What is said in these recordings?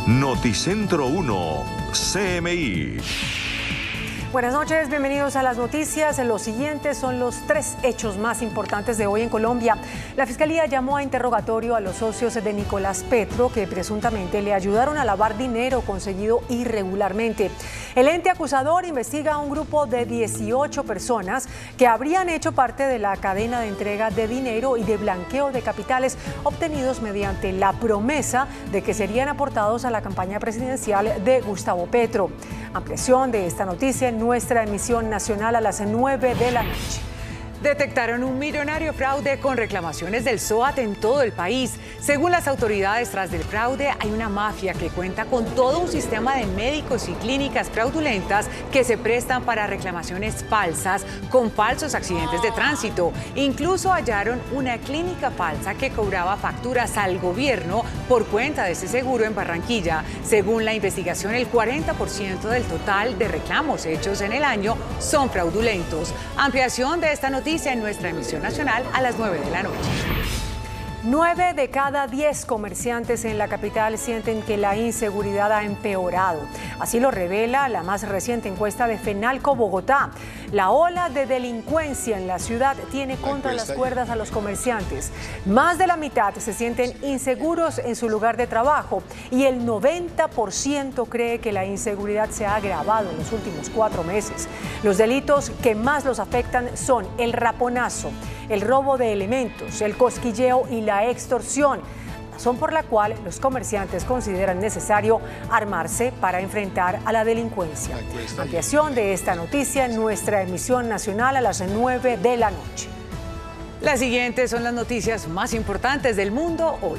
Noticentro 1, CMI. Buenas noches, bienvenidos a las noticias. Los siguientes son los 3 hechos más importantes de hoy en Colombia. La Fiscalía llamó a interrogatorio a los socios de Nicolás Petro, que presuntamente le ayudaron a lavar dinero conseguido irregularmente. El ente acusador investiga a un grupo de 18 personas que habrían hecho parte de la cadena de entrega de dinero y de blanqueo de capitales obtenidos mediante la promesa de que serían aportados a la campaña presidencial de Gustavo Petro. Ampliación de esta noticia en nuestra emisión nacional a las 9 de la noche. Detectaron un millonario fraude con reclamaciones del SOAT en todo el país. Según las autoridades, tras del fraude hay una mafia que cuenta con todo un sistema de médicos y clínicas fraudulentas que se prestan para reclamaciones falsas con falsos accidentes de tránsito. Incluso hallaron una clínica falsa que cobraba facturas al gobierno por cuenta de ese seguro en Barranquilla. Según la investigación, el 40% del total de reclamos hechos en el año son fraudulentos. Ampliación de esta noticia en nuestra emisión nacional a las 9 de la noche. 9 de cada 10 comerciantes en la capital sienten que la inseguridad ha empeorado. Así lo revela la más reciente encuesta de Fenalco Bogotá. La ola de delincuencia en la ciudad tiene contra las cuerdas a los comerciantes. Más de la mitad se sienten inseguros en su lugar de trabajo y el 90% cree que la inseguridad se ha agravado en los últimos 4 meses. Los delitos que más los afectan son el raponazo, el robo de elementos, el cosquilleo y la extorsión, razón por la cual los comerciantes consideran necesario armarse para enfrentar a la delincuencia. Ampliación de esta noticia en nuestra emisión nacional a las 9 de la noche. Las siguientes son las noticias más importantes del mundo hoy.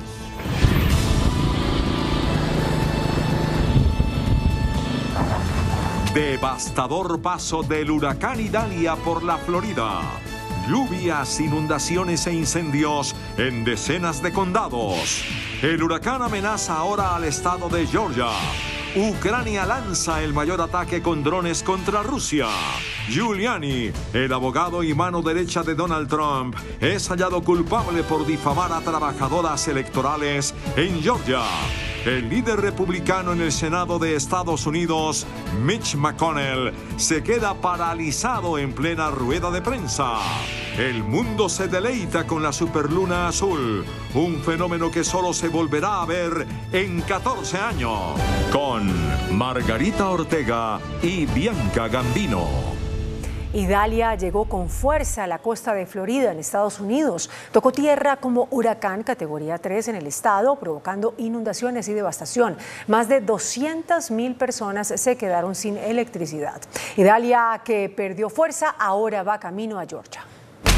Devastador paso del huracán Idalia por la Florida. Lluvias, inundaciones e incendios en decenas de condados. El huracán amenaza ahora al estado de Georgia. Ucrania lanza el mayor ataque con drones contra Rusia. Giuliani, el abogado y mano derecha de Donald Trump, es hallado culpable por difamar a trabajadoras electorales en Georgia. El líder republicano en el Senado de Estados Unidos, Mitch McConnell, se queda paralizado en plena rueda de prensa. El mundo se deleita con la superluna azul, un fenómeno que solo se volverá a ver en 14 años. Con Margarita Ortega y Bianca Gambino. Idalia llegó con fuerza a la costa de Florida, en Estados Unidos. Tocó tierra como huracán categoría 3 en el estado, provocando inundaciones y devastación. Más de 200.000 personas se quedaron sin electricidad. Idalia, que perdió fuerza, ahora va camino a Georgia.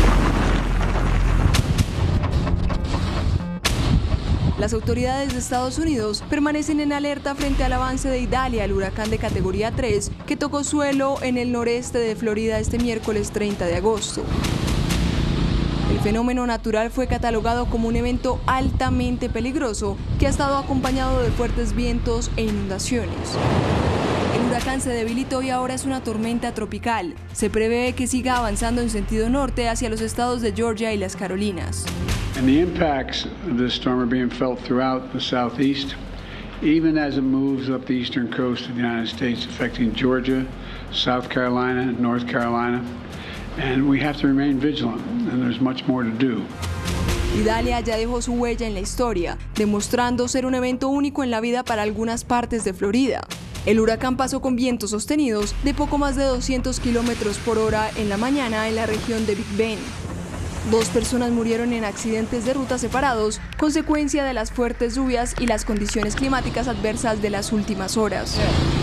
Las autoridades de Estados Unidos permanecen en alerta frente al avance de Idalia, el huracán de categoría 3, que tocó suelo en el noreste de Florida este miércoles 30 de agosto. El fenómeno natural fue catalogado como un evento altamente peligroso que ha estado acompañado de fuertes vientos e inundaciones. El huracán se debilitó y ahora es una tormenta tropical. Se prevé que siga avanzando en sentido norte hacia los estados de Georgia y las Carolinas. And the impacts of this storm are being felt throughout the southeast, even as it moves up the eastern coast of the United States, affecting Georgia, South Carolina, North Carolina. And we have to remain vigilant, and there's much more to do. Idalia ya dejó su huella en la historia, demostrando ser un evento único en la vida para algunas partes de Florida. El huracán pasó con vientos sostenidos de poco más de 200 kilómetros por hora en la mañana en la región de Big Bend. 2 personas murieron en accidentes de ruta separados, consecuencia de las fuertes lluvias y las condiciones climáticas adversas de las últimas horas.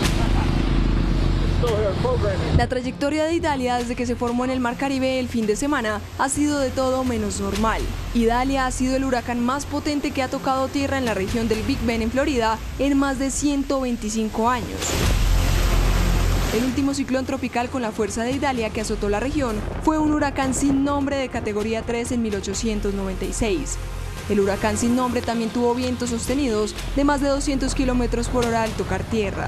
La trayectoria de Idalia desde que se formó en el Mar Caribe el fin de semana ha sido de todo menos normal. Idalia ha sido el huracán más potente que ha tocado tierra en la región del Big Bend en Florida en más de 125 años. El último ciclón tropical con la fuerza de Idalia que azotó la región fue un huracán sin nombre de categoría 3 en 1896. El huracán sin nombre también tuvo vientos sostenidos de más de 200 kilómetros por hora al tocar tierra.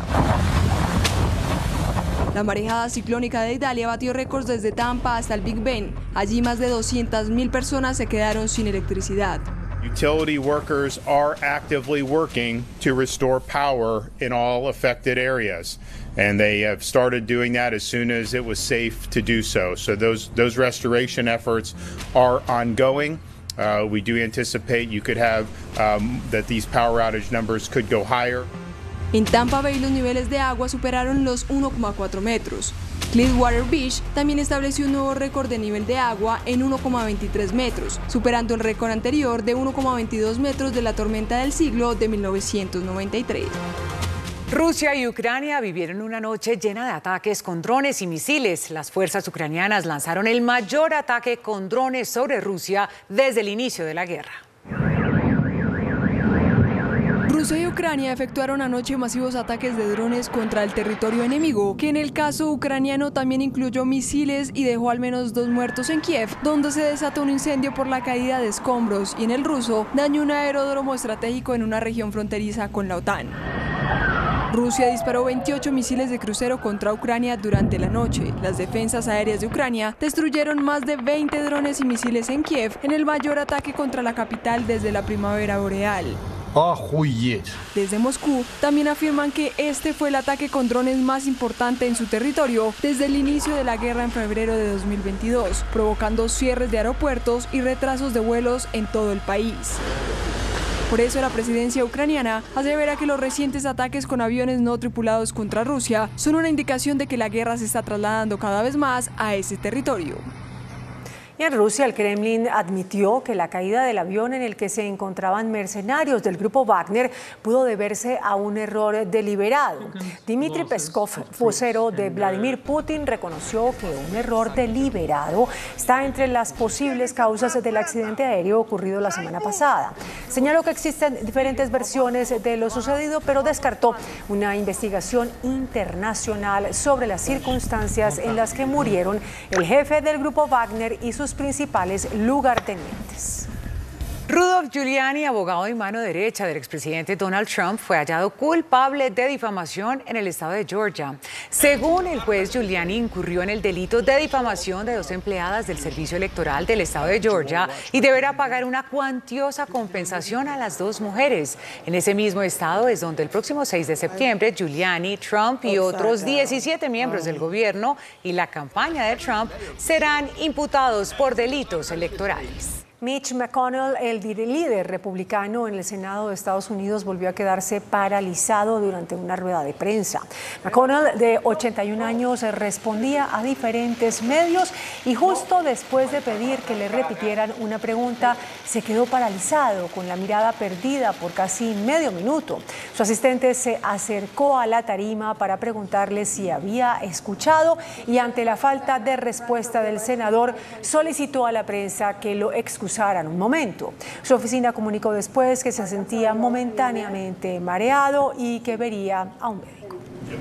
La marejada ciclónica de Idalia batió récords desde Tampa hasta el Big Bend. Allí más de 200.000 personas se quedaron sin electricidad. Utility workers are actively working to restore power in all affected areas, and they have started doing that as soon as it was safe to do so. So those restoration efforts are ongoing. We do anticipate you could have that these power outage numbers could go higher. En Tampa Bay los niveles de agua superaron los 1,4 metros. Clearwater Beach también estableció un nuevo récord de nivel de agua en 1,23 metros, superando el récord anterior de 1,22 metros de la tormenta del siglo de 1993. Rusia y Ucrania vivieron una noche llena de ataques con drones y misiles. Las fuerzas ucranianas lanzaron el mayor ataque con drones sobre Rusia desde el inicio de la guerra. Rusia y Ucrania efectuaron anoche masivos ataques de drones contra el territorio enemigo, que en el caso ucraniano también incluyó misiles y dejó al menos 2 muertos en Kiev, donde se desató un incendio por la caída de escombros, y en el ruso dañó un aeródromo estratégico en una región fronteriza con la OTAN. Rusia disparó 28 misiles de crucero contra Ucrania durante la noche. Las defensas aéreas de Ucrania destruyeron más de 20 drones y misiles en Kiev, en el mayor ataque contra la capital desde la primavera boreal. Desde Moscú también afirman que este fue el ataque con drones más importante en su territorio desde el inicio de la guerra en febrero de 2022, provocando cierres de aeropuertos y retrasos de vuelos en todo el país. Por eso la presidencia ucraniana asevera que los recientes ataques con aviones no tripulados contra Rusia son una indicación de que la guerra se está trasladando cada vez más a ese territorio. Y en Rusia, el Kremlin admitió que la caída del avión en el que se encontraban mercenarios del grupo Wagner pudo deberse a un error deliberado. Dmitry Peskov, vocero de Vladimir Putin, reconoció que un error deliberado está entre las posibles causas del accidente aéreo ocurrido la semana pasada. Señaló que existen diferentes versiones de lo sucedido, pero descartó una investigación internacional sobre las circunstancias en las que murieron el jefe del grupo Wagner y sus principales lugartenientes. Rudolph Giuliani, abogado y mano derecha del expresidente Donald Trump, fue hallado culpable de difamación en el estado de Georgia. Según el juez, Giuliani incurrió en el delito de difamación de 2 empleadas del servicio electoral del estado de Georgia y deberá pagar una cuantiosa compensación a las 2 mujeres. En ese mismo estado es donde el próximo 6 de septiembre Giuliani, Trump y otros 17 miembros del gobierno y la campaña de Trump serán imputados por delitos electorales. Mitch McConnell, el líder republicano en el Senado de Estados Unidos, volvió a quedarse paralizado durante una rueda de prensa. McConnell, de 81 años, respondía a diferentes medios y justo después de pedir que le repitieran una pregunta, se quedó paralizado con la mirada perdida por casi medio minuto. Su asistente se acercó a la tarima para preguntarle si había escuchado y ante la falta de respuesta del senador solicitó a la prensa que lo excusaran un momento. Su oficina comunicó después que se sentía momentáneamente mareado y que vería a un médico.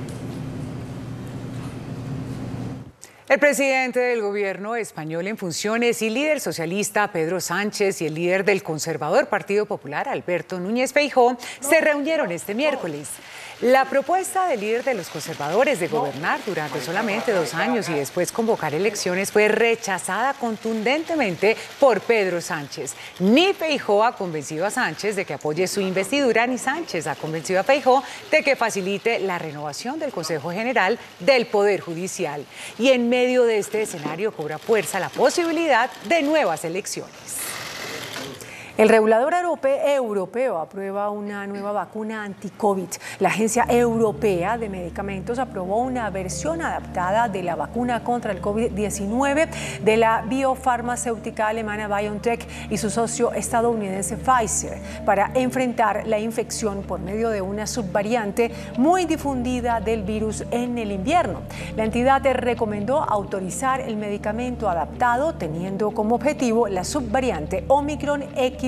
El presidente del gobierno español en funciones y líder socialista Pedro Sánchez y el líder del conservador Partido Popular Alberto Núñez Feijóo se reunieron este miércoles. La propuesta del líder de los conservadores de gobernar durante solamente 2 años y después convocar elecciones fue rechazada contundentemente por Pedro Sánchez. Ni Feijóo ha convencido a Sánchez de que apoye su investidura, ni Sánchez ha convencido a Feijóo de que facilite la renovación del Consejo General del Poder Judicial. Y en medio de este escenario cobra fuerza la posibilidad de nuevas elecciones. El regulador europeo aprueba una nueva vacuna anti-COVID. La Agencia Europea de Medicamentos aprobó una versión adaptada de la vacuna contra el COVID-19 de la biofarmacéutica alemana BioNTech y su socio estadounidense Pfizer para enfrentar la infección por medio de una subvariante muy difundida del virus en el invierno. La entidad recomendó autorizar el medicamento adaptado teniendo como objetivo la subvariante Omicron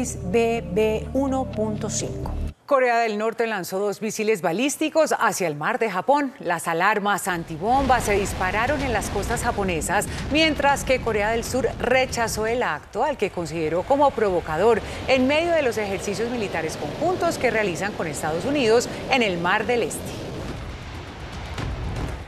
XBB1.5. Corea del Norte lanzó 2 misiles balísticos hacia el mar de Japón. Las alarmas antibombas se dispararon en las costas japonesas, mientras que Corea del Sur rechazó el acto, al que consideró como provocador, en medio de los ejercicios militares conjuntos que realizan con Estados Unidos en el Mar del Este.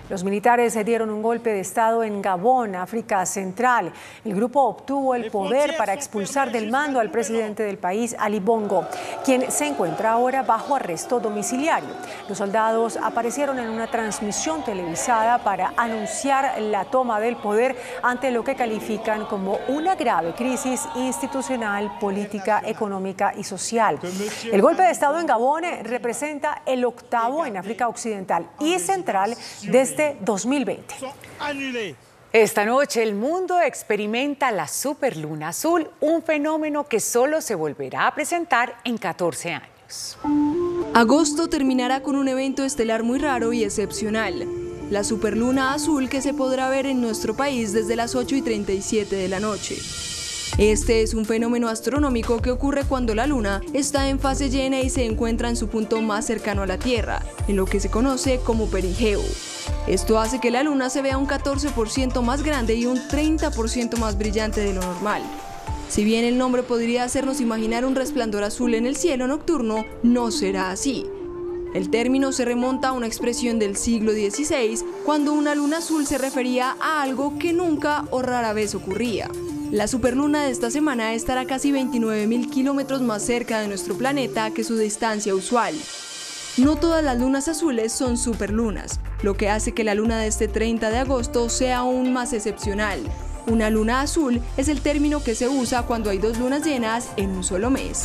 Los militares dieron un golpe de Estado en Gabón, África Central. El grupo obtuvo el poder para expulsar del mando al presidente del país, Ali Bongo, quien se encuentra ahora bajo arresto domiciliario. Los soldados aparecieron en una transmisión televisada para anunciar la toma del poder ante lo que califican como una grave crisis institucional, política, económica y social. El golpe de Estado en Gabón representa el octavo en África Occidental y Central desde 2020. Esta noche el mundo experimenta la superluna azul, un fenómeno que solo se volverá a presentar en 14 años. Agosto terminará con un evento estelar muy raro y excepcional. La superluna azul, que se podrá ver en nuestro país desde las 8:37 de la noche. Este es un fenómeno astronómico que ocurre cuando la luna está en fase llena y se encuentra en su punto más cercano a la Tierra, en lo que se conoce como perigeo. Esto hace que la luna se vea un 14% más grande y un 30% más brillante de lo normal. Si bien el nombre podría hacernos imaginar un resplandor azul en el cielo nocturno, no será así. El término se remonta a una expresión del siglo XVI, cuando una luna azul se refería a algo que nunca o rara vez ocurría. La superluna de esta semana estará casi 29.000 kilómetros más cerca de nuestro planeta que su distancia usual. No todas las lunas azules son superlunas, lo que hace que la luna de este 30 de agosto sea aún más excepcional. Una luna azul es el término que se usa cuando hay dos lunas llenas en un solo mes.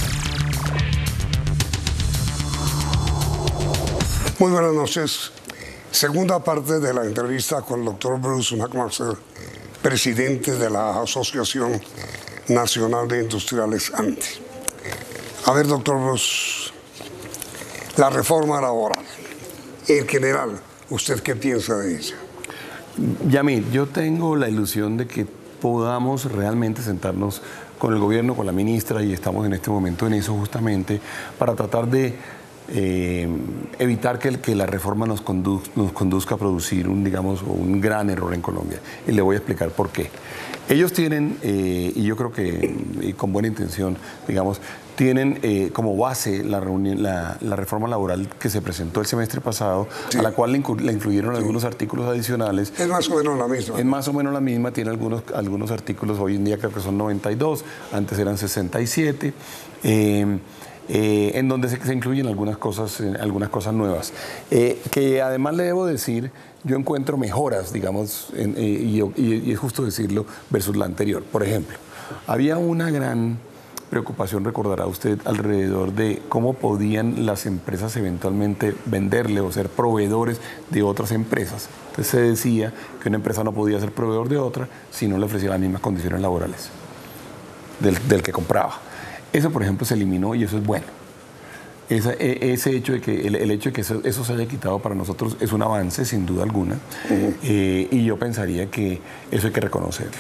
Muy buenas noches. Segunda parte de la entrevista con el doctor Bruce McMaster, presidente de la Asociación Nacional de Industriales ANDI. A ver, doctor Bruce, la reforma laboral, en general, ¿usted qué piensa de ella? Yamil, yo tengo la ilusión de que podamos realmente sentarnos con el gobierno, con la ministra, y estamos en este momento en eso justamente, para tratar de evitar que la reforma nos conduzca a producir un gran error en Colombia. Y le voy a explicar por qué. Ellos tienen, y yo creo que con buena intención, tienen como base la reforma laboral que se presentó el semestre pasado, sí, a la cual le incluyeron algunos artículos adicionales. Es más o menos la misma. Es más o menos la misma, tiene algunos artículos, hoy en día creo que son 92, antes eran 67. En donde se incluyen algunas cosas nuevas. Que además le debo decir, yo encuentro mejoras, y es justo decirlo, versus la anterior. Por ejemplo, había una gran preocupación, recordará usted, alrededor de cómo podían las empresas eventualmente venderle o ser proveedores de otras empresas. Entonces se decía que una empresa no podía ser proveedor de otra si no le ofrecía las mismas condiciones laborales del que compraba. Eso, por ejemplo, se eliminó y eso es bueno. Ese hecho de que el hecho de que eso se haya quitado para nosotros es un avance, sin duda alguna, y yo pensaría que eso hay que reconocerlo.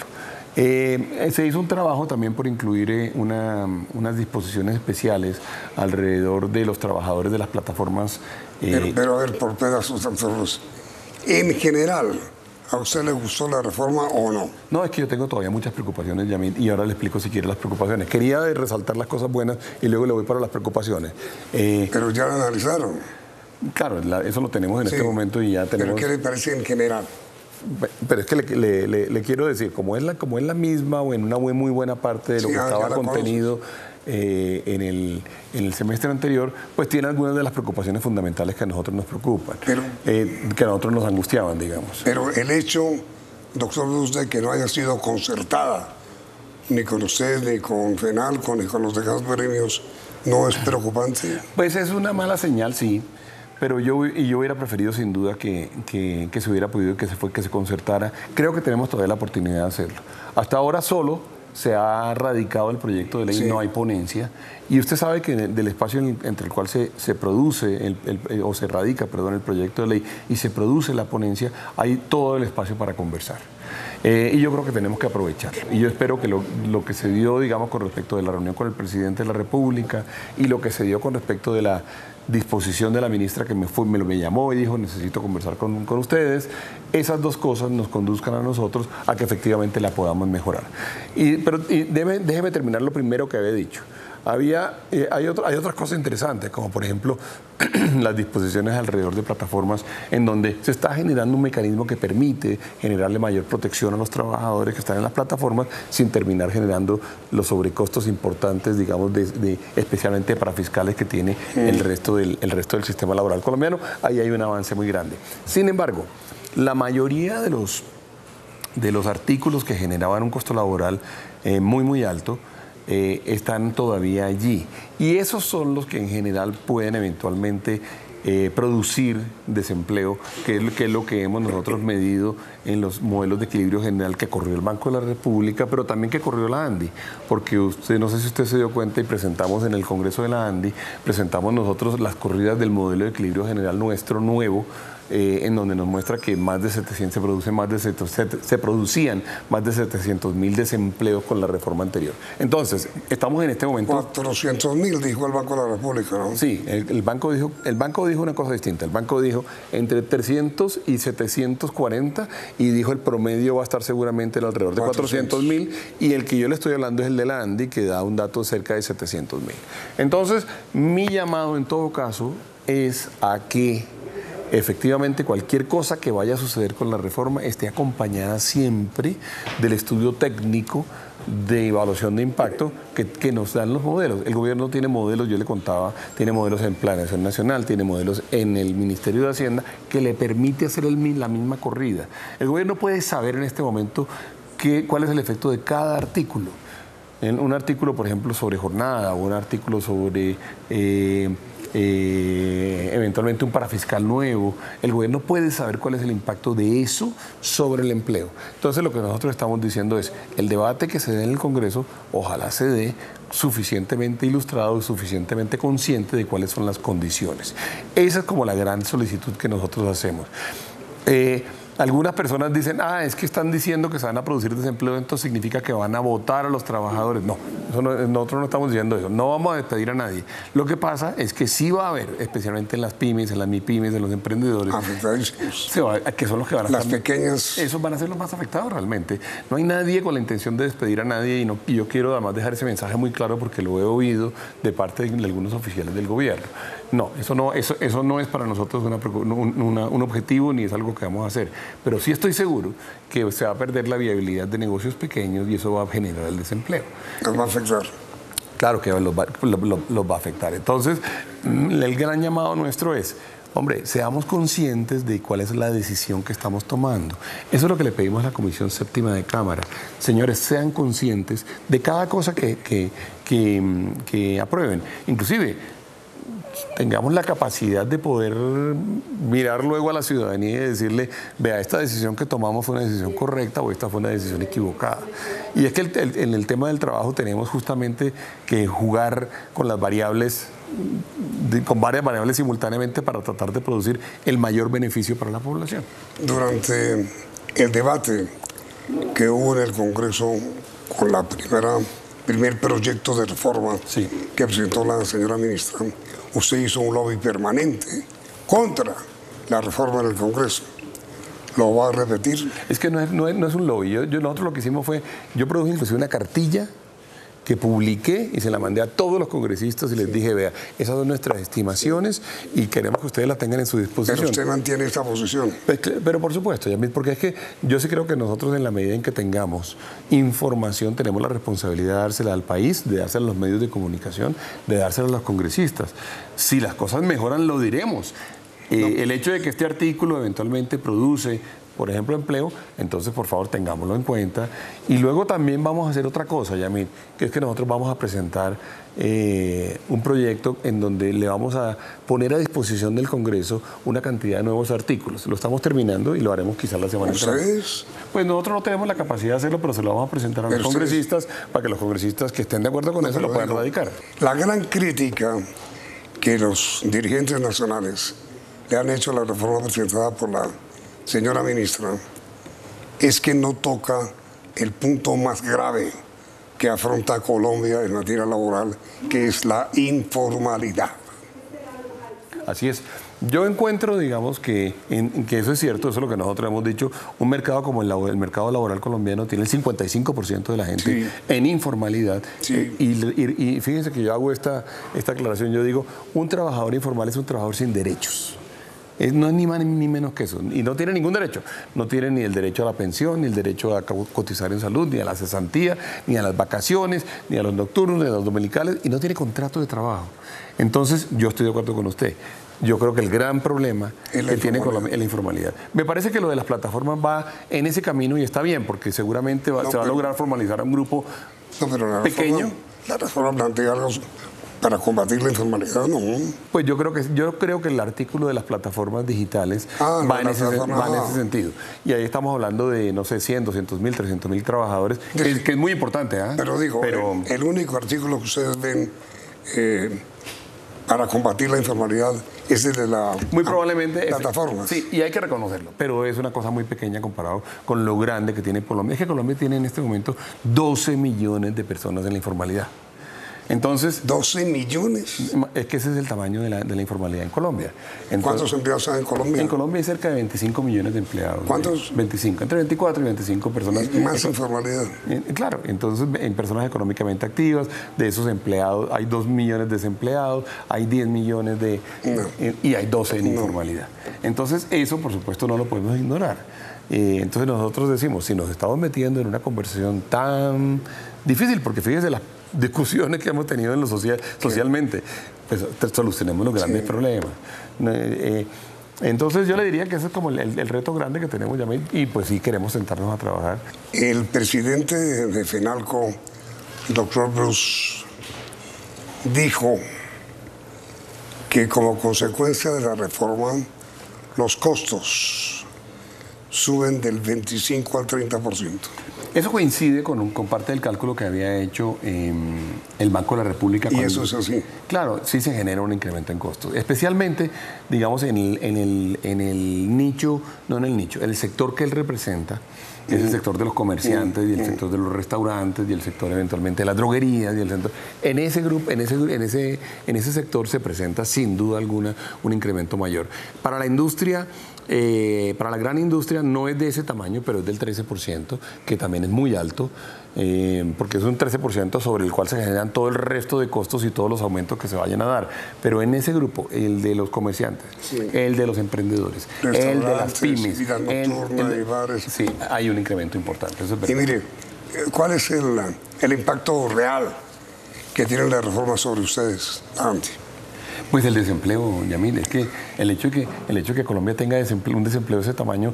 Se hizo un trabajo también por incluir unas disposiciones especiales alrededor de los trabajadores de las plataformas. Pero a ver, por pedazos, doctor Luz, en general, ¿a usted le gustó la reforma o no? No, es que yo tengo todavía muchas preocupaciones, Yamil, y ahora le explico si quiere las preocupaciones. Quería resaltar las cosas buenas y luego le voy para las preocupaciones. Pero ya la analizaron. Claro, eso lo tenemos en este momento y ya tenemos... ¿Pero qué le parece en general? Pero es que le quiero decir, como es la misma o en una muy buena parte de lo que estaba contenido en el semestre anterior, pues tiene algunas de las preocupaciones fundamentales que a nosotros nos preocupan, que a nosotros nos angustiaban, digamos. Pero el hecho, doctor Luz, de que no haya sido concertada ni con usted, ni con FENAL, ni con los demás gremios, ¿no es preocupante? Pues es una mala señal, sí. Pero yo hubiera preferido sin duda que se hubiera podido, que se concertara. Creo que tenemos todavía la oportunidad de hacerlo. Hasta ahora solo se ha radicado el proyecto de ley, sí, no hay ponencia. Y usted sabe que del espacio entre el cual se produce, se radica el proyecto de ley y se produce la ponencia, hay todo el espacio para conversar. Y yo creo que tenemos que aprovecharlo. Y yo espero que lo que se dio, con respecto de la reunión con el presidente de la República y lo que se dio con respecto de la disposición de la ministra que me llamó y dijo necesito conversar con ustedes, esas dos cosas nos conduzcan a nosotros a que efectivamente la podamos mejorar. Pero déjeme terminar lo primero que había dicho. Hay otras cosas interesantes, como por ejemplo las disposiciones alrededor de plataformas en donde se está generando un mecanismo que permite generarle mayor protección a los trabajadores que están en las plataformas sin terminar generando los sobrecostos importantes, digamos, especialmente para fiscales que tiene el resto del sistema laboral colombiano. Ahí hay un avance muy grande. Sin embargo, la mayoría de los artículos que generaban un costo laboral muy alto están todavía allí. Y esos son los que en general pueden eventualmente producir desempleo, que es lo que hemos nosotros medido en los modelos de equilibrio general que corrió el Banco de la República, pero también que corrió la ANDI, porque no sé si usted se dio cuenta y presentamos en el Congreso de la ANDI, presentamos nosotros las corridas del modelo de equilibrio general nuestro nuevo, en donde nos muestra que se producían más de 700.000 desempleos con la reforma anterior. Entonces, estamos en este momento... 400.000 dijo el Banco de la República, ¿no? Sí, el banco dijo una cosa distinta. El banco dijo entre 300 y 740 y dijo el promedio va a estar seguramente alrededor de 400.000 y el que yo le estoy hablando es el de la ANDI, que da un dato cerca de 700.000. Entonces, mi llamado en todo caso es a que efectivamente cualquier cosa que vaya a suceder con la reforma esté acompañada siempre del estudio técnico de evaluación de impacto que nos dan los modelos. El gobierno tiene modelos, yo le contaba, tiene modelos en Planeación Nacional, tiene modelos en el Ministerio de Hacienda que le permite hacer la misma corrida. El gobierno puede saber en este momento cuál es el efecto de cada artículo. Un artículo, por ejemplo, sobre jornada o un artículo sobre... eventualmente un parafiscal nuevo, el gobierno puede saber cuál es el impacto de eso sobre el empleo. Entonces lo que nosotros estamos diciendo es, el debate que se dé en el Congreso, ojalá se dé suficientemente ilustrado, suficientemente consciente de cuáles son las condiciones. Esa es como la gran solicitud que nosotros hacemos. Algunas personas dicen, es que están diciendo que se van a producir desempleo, entonces significa que van a votar a los trabajadores. No, nosotros no estamos diciendo eso, no vamos a despedir a nadie. Lo que pasa es que sí va a haber, especialmente en las pymes, en las MIPYMES, en los emprendedores, que son los que van a las pequeñas. Esos van a ser los más afectados realmente. No hay nadie con la intención de despedir a nadie y yo quiero además dejar ese mensaje muy claro porque lo he oído de parte de algunos oficiales del gobierno. No, eso no es para nosotros un objetivo ni es algo que vamos a hacer. Pero sí estoy seguro que se va a perder la viabilidad de negocios pequeños y eso va a generar el desempleo. ¿Los va a afectar? Claro que los va a afectar. Entonces, el gran llamado nuestro es, hombre, seamos conscientes de cuál es la decisión que estamos tomando. Eso es lo que le pedimos a la Comisión Séptima de Cámara. Señores, sean conscientes de cada cosa que aprueben. Inclusive, tengamos la capacidad de poder mirar luego a la ciudadanía y decirle, vea, esta decisión que tomamos fue una decisión correcta o esta fue una decisión equivocada. Y es que en el tema del trabajo tenemos justamente que jugar con las variables, con varias variables simultáneamente para tratar de producir el mayor beneficio para la población. Durante el debate que hubo en el Congreso con la primer proyecto de reforma que presentó la señora ministra, usted hizo un lobby permanente contra la reforma en el Congreso. ¿Lo va a repetir? Es que no es un lobby. Nosotros lo que hicimos fue, yo produje inclusive una cartilla que publiqué y se la mandé a todos los congresistas y les dije, vea, esas son nuestras estimaciones y queremos que ustedes las tengan en su disposición. Pero usted mantiene esta posición. Pero por supuesto, Yamil, porque es que yo sí creo que nosotros en la medida en que tengamos información tenemos la responsabilidad de dársela al país, de dársela a los medios de comunicación, de dársela a los congresistas. Si las cosas mejoran, lo diremos. El hecho de que este artículo eventualmente produce, por ejemplo, empleo, entonces por favor tengámoslo en cuenta. Y luego también vamos a hacer otra cosa, Yamil, que es que nosotros vamos a presentar un proyecto en donde le vamos a poner a disposición del Congreso una cantidad de nuevos artículos. Lo estamos terminando y lo haremos quizás la semana entrante. ¿Ustedes? Pues nosotros no tenemos la capacidad de hacerlo, pero se lo vamos a presentar a los congresistas para que los congresistas que estén de acuerdo con eso lo puedan radicar. La gran crítica que los dirigentes nacionales le han hecho a la reforma presentada por la señora ministra, es que no toca el punto más grave que afronta Colombia en materia laboral, que es la informalidad. Así es. Yo encuentro, digamos, que eso es cierto, eso es lo que nosotros hemos dicho. Un mercado como el mercado laboral colombiano tiene el 55% de la gente en informalidad. Y fíjense que yo hago esta aclaración. Yo digo, un trabajador informal es un trabajador sin derechos. No es ni más ni menos que eso. Y no tiene ningún derecho. No tiene ni el derecho a la pensión, ni el derecho a cotizar en salud, ni a la cesantía, ni a las vacaciones, ni a los nocturnos, ni a los dominicales, y no tiene contrato de trabajo. Entonces, yo estoy de acuerdo con usted. Yo creo que el gran problema que tiene Colombia es la informalidad. Me parece que lo de las plataformas va en ese camino y está bien, porque seguramente se va a lograr formalizar a un grupo pequeño. La reforma plantea algo para combatir la informalidad, ¿no? Pues yo creo que el artículo de las plataformas digitales va en ese sentido. Y ahí estamos hablando de, no sé, 100, 200 mil, 300 mil trabajadores, que es muy importante. Pero digo, el único artículo que ustedes ven para combatir la informalidad es el de la muy probablemente plataformas. Sí, y hay que reconocerlo, pero es una cosa muy pequeña comparado con lo grande que tiene Colombia. Es que Colombia tiene en este momento 12 millones de personas en la informalidad. Entonces, 12 millones. Es que ese es el tamaño de la informalidad en Colombia. Entonces, ¿cuántos empleados hay en Colombia? En Colombia hay cerca de 25 millones de empleados. ¿Cuántos? 25, entre 24 y 25 personas. Más informalidad. Claro, entonces en personas económicamente activas, de esos empleados, hay 2 millones desempleados, hay 10 millones y hay 12 en informalidad. Entonces, eso, por supuesto, no lo podemos ignorar. Entonces, nosotros decimos, si nos estamos metiendo en una conversación tan difícil, porque fíjese las discusiones que hemos tenido en lo socialmente, pues solucionemos los grandes problemas. Entonces yo le diría que ese es como el reto grande que tenemos, Yamil, y pues sí queremos sentarnos a trabajar. El presidente de FENALCO, doctor Bruce, dijo que como consecuencia de la reforma los costos suben del 25 al 30%. Eso coincide con parte del cálculo que había hecho el Banco de la República. ¿Y eso es así? Claro, sí se genera un incremento en costos. Especialmente, digamos, en el nicho, no en el nicho, el sector que él representa, es el sector de los comerciantes y el sector de los restaurantes y el sector eventualmente de las droguerías y el sector. En ese grupo, en ese sector se presenta sin duda alguna un incremento mayor. Para la industria, para la gran industria no es de ese tamaño, pero es del 13%, que también es muy alto, porque es un 13% sobre el cual se generan todo el resto de costos y todos los aumentos que se vayan a dar. Pero en ese grupo, el de los comerciantes, el de los emprendedores, el de las pymes, sí, hay un incremento importante. Eso es. Y mire, ¿cuál es el impacto real que tiene la reforma sobre ustedes, Andy? Pues el desempleo, Yamil, es que el hecho de que Colombia tenga un desempleo de ese tamaño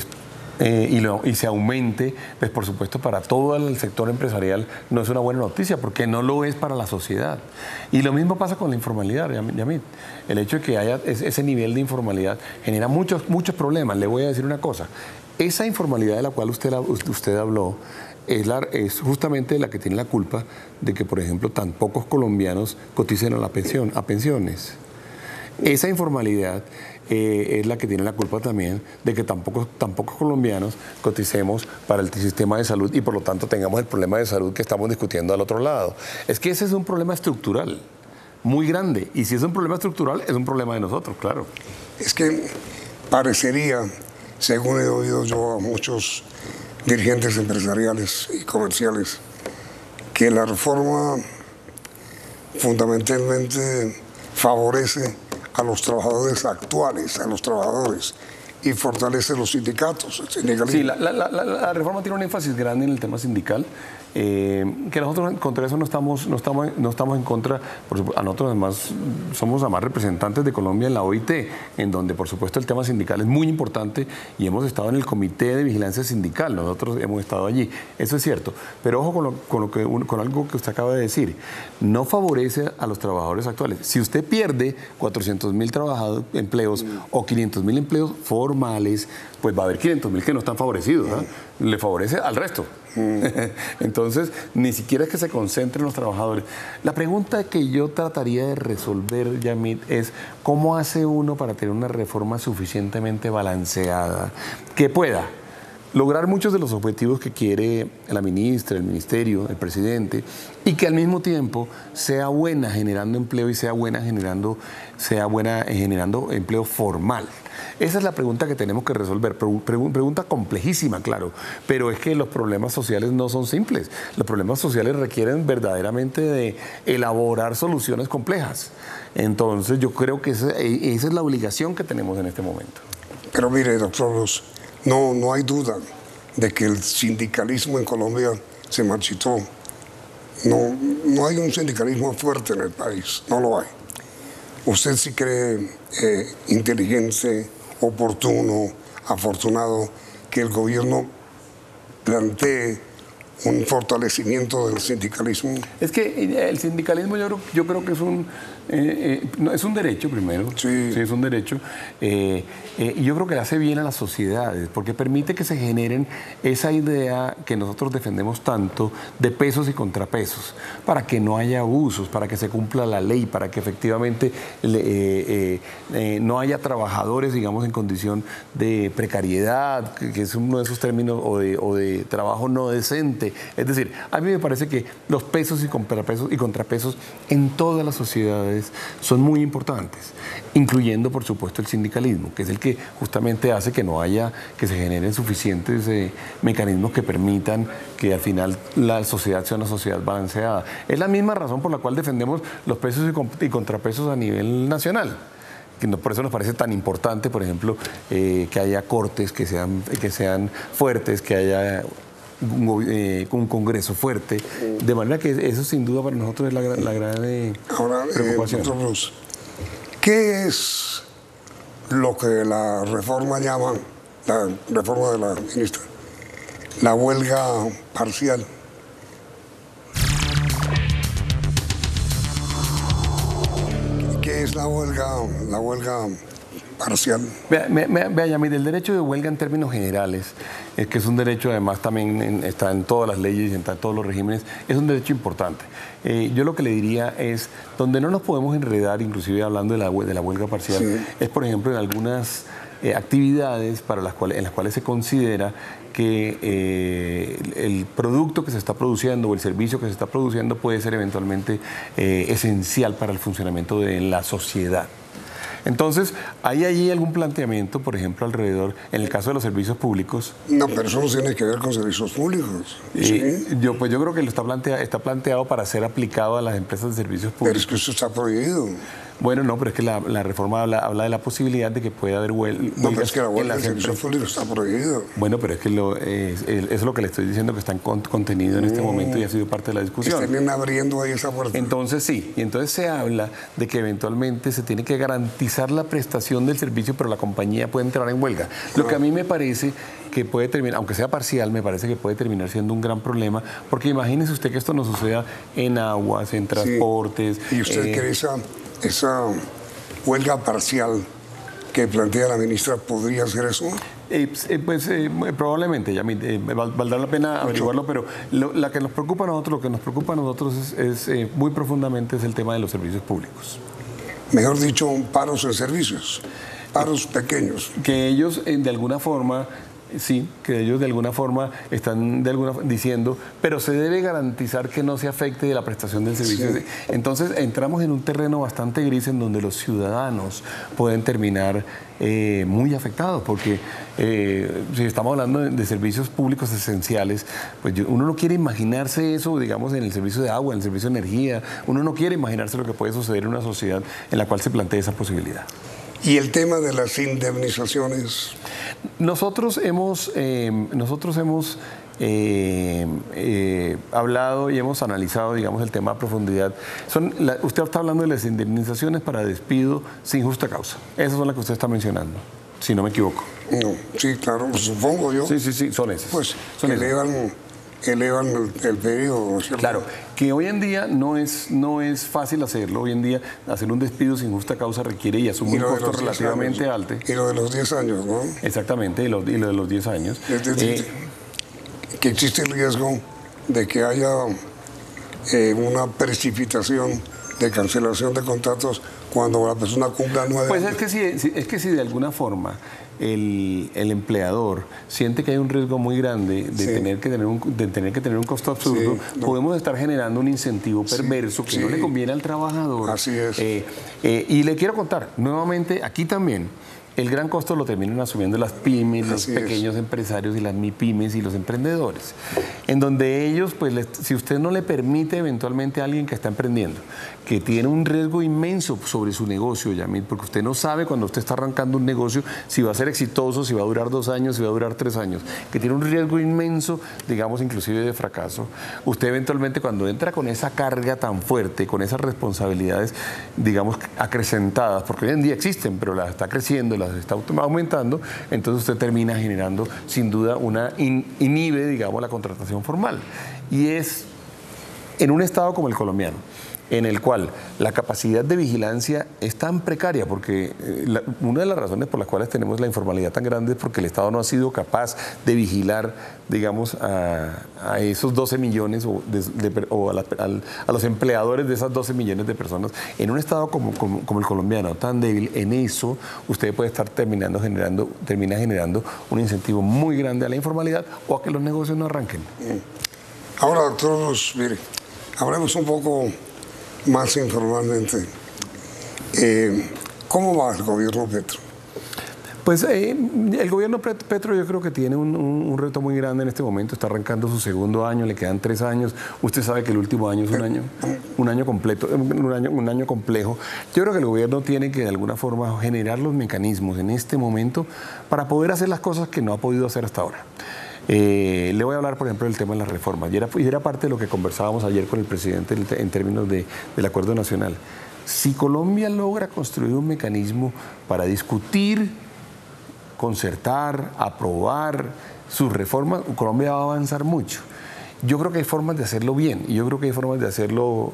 y se aumente, pues por supuesto para todo el sector empresarial no es una buena noticia, porque no lo es para la sociedad. Y lo mismo pasa con la informalidad, Yamil. El hecho de que haya ese nivel de informalidad genera muchos problemas. Le voy a decir una cosa, esa informalidad de la cual usted habló, es justamente la que tiene la culpa de que, por ejemplo, tan pocos colombianos coticen a pensiones. Esa informalidad es la que tiene la culpa también de que tan pocos colombianos coticemos para el sistema de salud y por lo tanto tengamos el problema de salud que estamos discutiendo al otro lado. Es que ese es un problema estructural muy grande, y si es un problema estructural es un problema de nosotros, claro. Es que parecería, según he oído yo a muchos dirigentes empresariales y comerciales, que la reforma fundamentalmente favorece a los trabajadores actuales, a los trabajadores, y fortalece los sindicatos. Sí, la reforma tiene un énfasis grande en el tema sindical, que nosotros contra eso no estamos en contra. Por supuesto, nosotros además somos representantes de Colombia en la OIT, en donde por supuesto el tema sindical es muy importante y hemos estado en el Comité de Vigilancia Sindical, nosotros hemos estado allí, eso es cierto, pero ojo con algo que usted acaba de decir, no favorece a los trabajadores actuales. Si usted pierde 400.000 empleos o 500.000 empleos formales, pues va a haber 500.000 que no están favorecidos, ¿no? Le favorece al resto. Entonces, ni siquiera es que se concentren los trabajadores. La pregunta que yo trataría de resolver, Yamil, es ¿cómo hace uno para tener una reforma suficientemente balanceada que pueda lograr muchos de los objetivos que quiere la ministra, el ministerio, el presidente, y que al mismo tiempo sea buena generando empleo y sea buena generando empleo formal. Esa es la pregunta que tenemos que resolver. Pregunta complejísima, claro, pero es que los problemas sociales no son simples. Los problemas sociales requieren verdaderamente de elaborar soluciones complejas. Entonces yo creo que esa es la obligación que tenemos en este momento. Pero mire, doctor Bruce, no hay duda de que el sindicalismo en Colombia se marchitó. No hay un sindicalismo fuerte en el país, no lo hay. ¿Usted sí cree inteligente, oportuno, afortunado que el gobierno plantee un fortalecimiento del sindicalismo? Es que el sindicalismo yo creo que es un derecho primero. Sí. Sí, es un derecho. Y yo creo que le hace bien a las sociedades, porque permite que se generen esa idea que nosotros defendemos tanto de pesos y contrapesos, para que no haya abusos, para que se cumpla la ley, para que efectivamente no haya trabajadores, digamos, en condición de precariedad, que es uno de esos términos, o de trabajo no decente. Es decir, a mí me parece que los pesos y contrapesos en todas las sociedades son muy importantes, incluyendo, por supuesto, el sindicalismo, que es el que justamente hace que se generen suficientes mecanismos que permitan que al final la sociedad sea una sociedad balanceada. Es la misma razón por la cual defendemos los pesos y contrapesos a nivel nacional. Por eso nos parece tan importante, por ejemplo, que haya cortes que sean fuertes, que haya un Congreso fuerte, de manera que eso sin duda para nosotros es la gran preocupación. Doctor Bruce, ¿qué es lo que la reforma llama, la reforma de la ministra, la huelga parcial? ¿Qué es la huelga parcial? Vea, Yamil, el derecho de huelga en términos generales, que es un derecho, además también está en todas las leyes, está en todos los regímenes, es un derecho importante. Yo lo que le diría es, donde no nos podemos enredar, inclusive hablando de la huelga parcial, sí, es por ejemplo en algunas actividades en las cuales se considera que el producto que se está produciendo o el servicio que se está produciendo puede ser eventualmente esencial para el funcionamiento de la sociedad. Entonces, ¿hay allí algún planteamiento, por ejemplo, alrededor, en el caso de los servicios públicos? No, pero eso no tiene que ver con servicios públicos. ¿Sí? Yo creo que está planteado para ser aplicado a las empresas de servicios públicos. Pero es que eso está prohibido. Bueno, no, pero es que la reforma habla de la posibilidad de que pueda haber huelgas. No, pero es que la huelga en servicios públicos está prohibido. Bueno, pero es que eso es lo que le estoy diciendo, que está contenido en este momento y ha sido parte de la discusión. Están abriendo ahí esa puerta. Entonces sí, y entonces se habla de que eventualmente se tiene que garantizar la prestación del servicio, pero la compañía puede entrar en huelga. Lo que a mí me parece que puede terminar, aunque sea parcial, me parece que puede terminar siendo un gran problema, porque imagínese usted que esto no suceda en aguas, en transportes. Sí. ¿Y usted cree esa huelga parcial que plantea la ministra podría ser eso? Probablemente, valdrá la pena averiguarlo, pero lo que nos preocupa a nosotros es muy profundamente es el tema de los servicios públicos. Mejor dicho, paros en servicios, paros pequeños. Que ellos de alguna forma... Sí, que ellos de alguna forma están diciendo, pero se debe garantizar que no se afecte de la prestación del servicio. Sí. Entonces entramos en un terreno bastante gris en donde los ciudadanos pueden terminar muy afectados, porque si estamos hablando de servicios públicos esenciales, pues uno no quiere imaginarse eso, digamos, en el servicio de agua, en el servicio de energía, uno no quiere imaginarse lo que puede suceder en una sociedad en la cual se plantea esa posibilidad. ¿Y el tema de las indemnizaciones? Nosotros hemos hablado y hemos analizado, digamos, el tema a profundidad. Usted está hablando de las indemnizaciones para despido sin justa causa. Esas son las que usted está mencionando, si no me equivoco. No, sí, claro, supongo yo. Sí, son esas. Pues elevan el periodo, ¿cierto? Claro, que hoy en día no es fácil hacerlo. Hoy en día hacer un despido sin justa causa requiere y asume un costo relativamente alto. Y lo de los 10 años, ¿no? Exactamente, y lo de los 10 años. Que existe el riesgo de que haya una precipitación de cancelación de contratos cuando la persona cumpla 9 años. Pues es que si de alguna forma el empleador siente que hay un riesgo muy grande de, tener que tener un costo absurdo, podemos estar generando un incentivo perverso que no le conviene al trabajador. Así es. Y le quiero contar, nuevamente, aquí también, el gran costo lo terminan asumiendo las pymes, los pequeños empresarios y las MIPYMES y los emprendedores, en donde ellos, pues, si usted no le permite eventualmente a alguien que está emprendiendo, que tiene un riesgo inmenso sobre su negocio, Yamil, porque usted no sabe cuando usted está arrancando un negocio si va a ser exitoso, si va a durar 2 años, si va a durar 3 años, que tiene un riesgo inmenso, digamos, inclusive de fracaso. Usted eventualmente cuando entra con esa carga tan fuerte, con esas responsabilidades, digamos, acrecentadas, porque hoy en día existen, pero las está creciendo, las está aumentando, entonces usted termina generando, sin duda, inhibe, digamos, la contratación formal. Y es en un estado como el colombiano, en el cual la capacidad de vigilancia es tan precaria, porque una de las razones por las cuales tenemos la informalidad tan grande es porque el Estado no ha sido capaz de vigilar, digamos, a esos 12 millones o a los empleadores de esas 12 millones de personas. En un Estado como el colombiano, tan débil, en eso usted puede estar termina generando un incentivo muy grande a la informalidad o a que los negocios no arranquen. Ahora, doctor, mire, hablemos un poco más informalmente. ¿Cómo va el gobierno Petro? Pues el gobierno Petro yo creo que tiene un reto muy grande en este momento. Está arrancando su segundo año, le quedan 3 años. Usted sabe que el último año es un año completo, un año complejo. Yo creo que el gobierno tiene que de alguna forma generar los mecanismos en este momento para poder hacer las cosas que no ha podido hacer hasta ahora. Le voy a hablar, por ejemplo, del tema de las reformas. Y era parte de lo que conversábamos ayer con el presidente en términos del acuerdo nacional. Si Colombia logra construir un mecanismo para discutir, concertar, aprobar sus reformas, Colombia va a avanzar mucho. Yo creo que hay formas de hacerlo bien y yo creo que hay formas de hacerlo,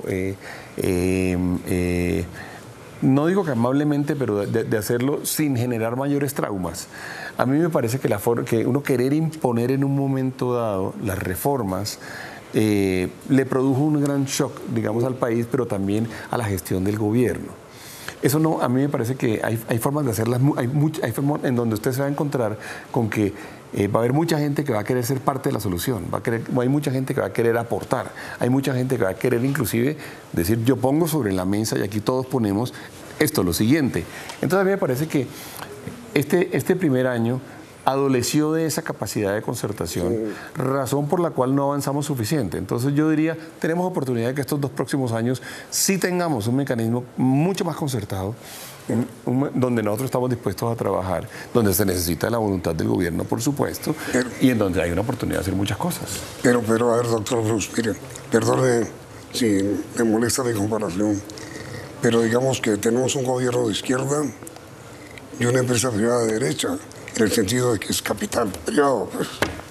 no digo que amablemente, pero de hacerlo sin generar mayores traumas. A mí me parece que uno querer imponer en un momento dado las reformas le produjo un gran shock, digamos, al país, pero también a la gestión del gobierno. Eso no, a mí me parece que hay formas de hacerlas, hay formas en donde usted se va a encontrar con que va a haber mucha gente que va a querer ser parte de la solución, hay mucha gente que va a querer aportar, hay mucha gente que va a querer inclusive decir yo pongo sobre la mesa y aquí todos ponemos esto, lo siguiente. Entonces a mí me parece que este primer año adoleció de esa capacidad de concertación, razón por la cual no avanzamos suficiente. Entonces yo diría, tenemos oportunidad de que estos 2 próximos años sí tengamos un mecanismo mucho más concertado, donde nosotros estamos dispuestos a trabajar, donde se necesita la voluntad del gobierno, por supuesto, y en donde hay una oportunidad de hacer muchas cosas. Pero a ver, doctor Bruce, mire, perdone si me molesta mi comparación, pero digamos que tenemos un gobierno de izquierda y una empresa privada de derecha, en el sentido de que es capital privado. Pues,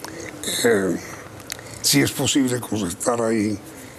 sí es posible concertar ahí.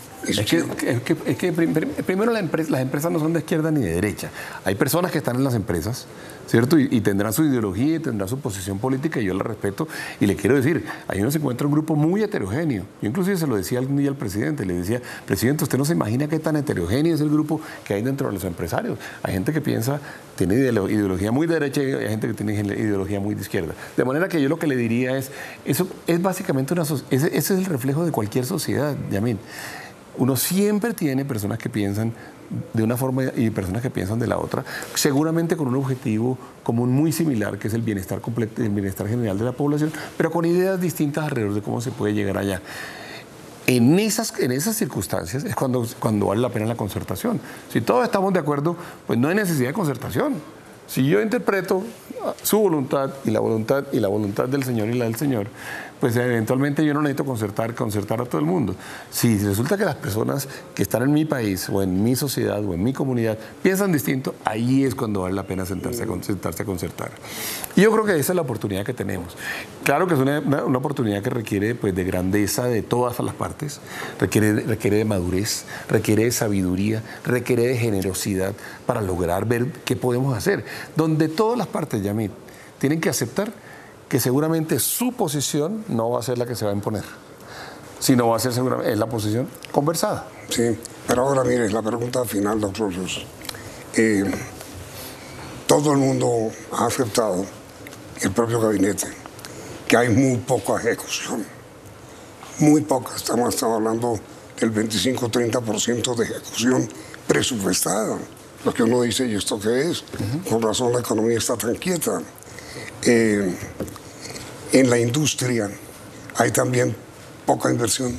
Primero las empresas no son de izquierda ni de derecha. Hay personas que están en las empresas, ¿cierto? Y tendrán su ideología y tendrán su posición política y yo la respeto. Y le quiero decir, ahí uno se encuentra un grupo muy heterogéneo. Yo inclusive se lo decía algún día al presidente, le decía, presidente, usted no se imagina qué tan heterogéneo es el grupo que hay dentro de los empresarios. Hay gente que piensa, tiene ideología muy de derecha y hay gente que tiene ideología muy de izquierda. De manera que yo lo que le diría es, eso es básicamente ese es el reflejo de cualquier sociedad, Yamil. Uno siempre tiene personas que piensan de una forma y personas que piensan de la otra, seguramente con un objetivo común muy similar, que es el bienestar completo, el bienestar general de la población, pero con ideas distintas alrededor de cómo se puede llegar allá. En esas circunstancias es cuando vale la pena la concertación. Si todos estamos de acuerdo, pues no hay necesidad de concertación. Si yo interpreto su voluntad y la voluntad del Señor y la del Señor, pues eventualmente yo no necesito concertar a todo el mundo. Si resulta que las personas que están en mi país o en mi sociedad o en mi comunidad piensan distinto, ahí es cuando vale la pena sentarse a concertar. Y yo creo que esa es la oportunidad que tenemos. Claro que es una oportunidad que requiere, pues, de grandeza de todas las partes, requiere de madurez, requiere de sabiduría, requiere de generosidad para lograr ver qué podemos hacer. Donde todas las partes, Yamil, tienen que aceptar que seguramente su posición no va a ser la que se va a imponer, sino va a ser seguramente la posición conversada. Sí, pero ahora mire, la pregunta final, doctor Luz. Todo el mundo ha aceptado el propio gabinete, que hay muy poca ejecución, muy poca, estamos hablando del 25-30% de ejecución presupuestada, lo que uno dice, ¿y esto qué es? Con razón la economía está tan quieta. En la industria hay también poca inversión.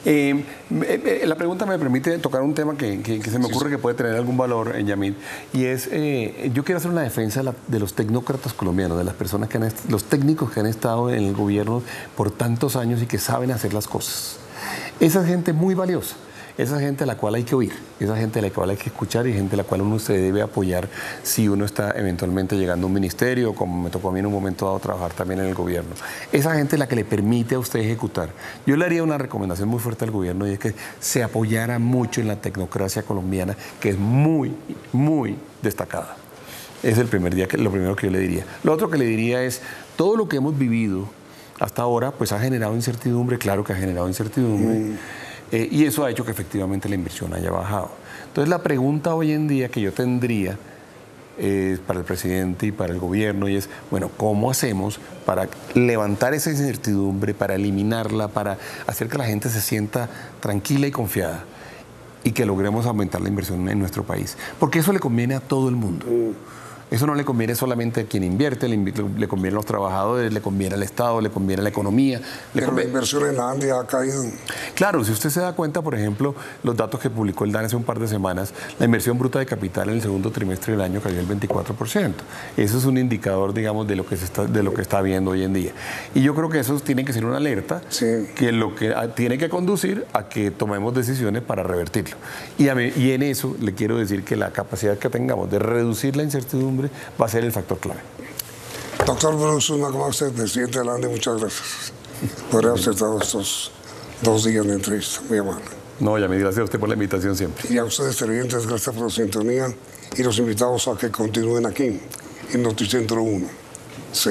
La pregunta me permite tocar un tema que se me ocurre que puede tener algún valor, Yamid, y es, yo quiero hacer una defensa de los tecnócratas colombianos, de las personas los técnicos que han estado en el gobierno por tantos años y que saben hacer las cosas. Esa gente es muy valiosa. Esa gente a la cual hay que oír, esa gente a la cual hay que escuchar y gente a la cual uno se debe apoyar si uno está eventualmente llegando a un ministerio, como me tocó a mí en un momento dado trabajar también en el gobierno. Esa gente es la que le permite a usted ejecutar. Yo le haría una recomendación muy fuerte al gobierno y es que se apoyara mucho en la tecnocracia colombiana, que es muy, muy destacada. Es lo primero que yo le diría. Lo otro que le diría es, todo lo que hemos vivido hasta ahora, pues ha generado incertidumbre, claro que ha generado incertidumbre. Y eso ha hecho que efectivamente la inversión haya bajado. Entonces la pregunta hoy en día que yo tendría para el presidente y para el gobierno y es, bueno, ¿cómo hacemos para levantar esa incertidumbre, para eliminarla, para hacer que la gente se sienta tranquila y confiada y que logremos aumentar la inversión en nuestro país? Porque eso le conviene a todo el mundo. Eso no le conviene solamente a quien invierte, le conviene a los trabajadores, le conviene al Estado, le conviene a la economía. Pero la inversión en la ANDE ha caído. Claro, si usted se da cuenta, por ejemplo, los datos que publicó el DANE hace un par de semanas, la inversión bruta de capital en el segundo trimestre del año cayó el 24%. Eso es un indicador, digamos, de lo que está viendo hoy en día. Y yo creo que eso tiene que ser una alerta, que lo que tiene que conducir a que tomemos decisiones para revertirlo. Y en eso le quiero decir que la capacidad que tengamos de reducir la incertidumbre va a ser el factor clave. Doctor Bruce McMaster, presidente de la ANDE, muchas gracias por haber aceptado estos 2 días de entrevista. Muy amable. No, Yamid, gracias a usted por la invitación siempre. Y a ustedes, televidentes, gracias por la sintonía y los invitamos a que continúen aquí en Noticentro 1. Sí.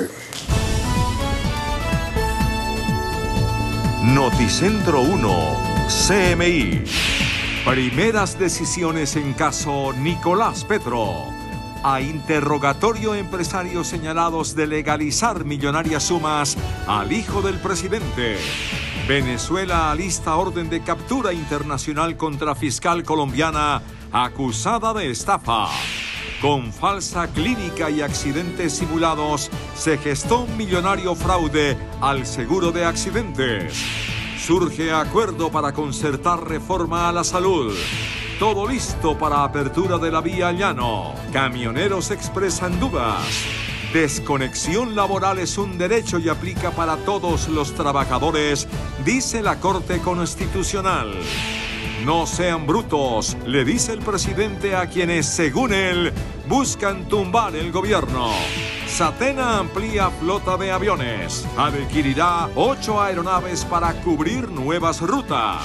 Noticentro 1, CMI. Primeras decisiones en caso Nicolás Petro. A interrogatorio empresarios señalados de legalizar millonarias sumas al hijo del presidente. Venezuela alista orden de captura internacional contra fiscal colombiana acusada de estafa. Con falsa clínica y accidentes simulados, se gestó un millonario fraude al seguro de accidentes. Surge acuerdo para concertar reforma a la salud. Todo listo para apertura de la vía Llano. Camioneros expresan dudas. Desconexión laboral es un derecho y aplica para todos los trabajadores, dice la Corte Constitucional. No sean brutos, le dice el presidente a quienes, según él, buscan tumbar el gobierno. Satena amplía flota de aviones. Adquirirá 8 aeronaves para cubrir nuevas rutas.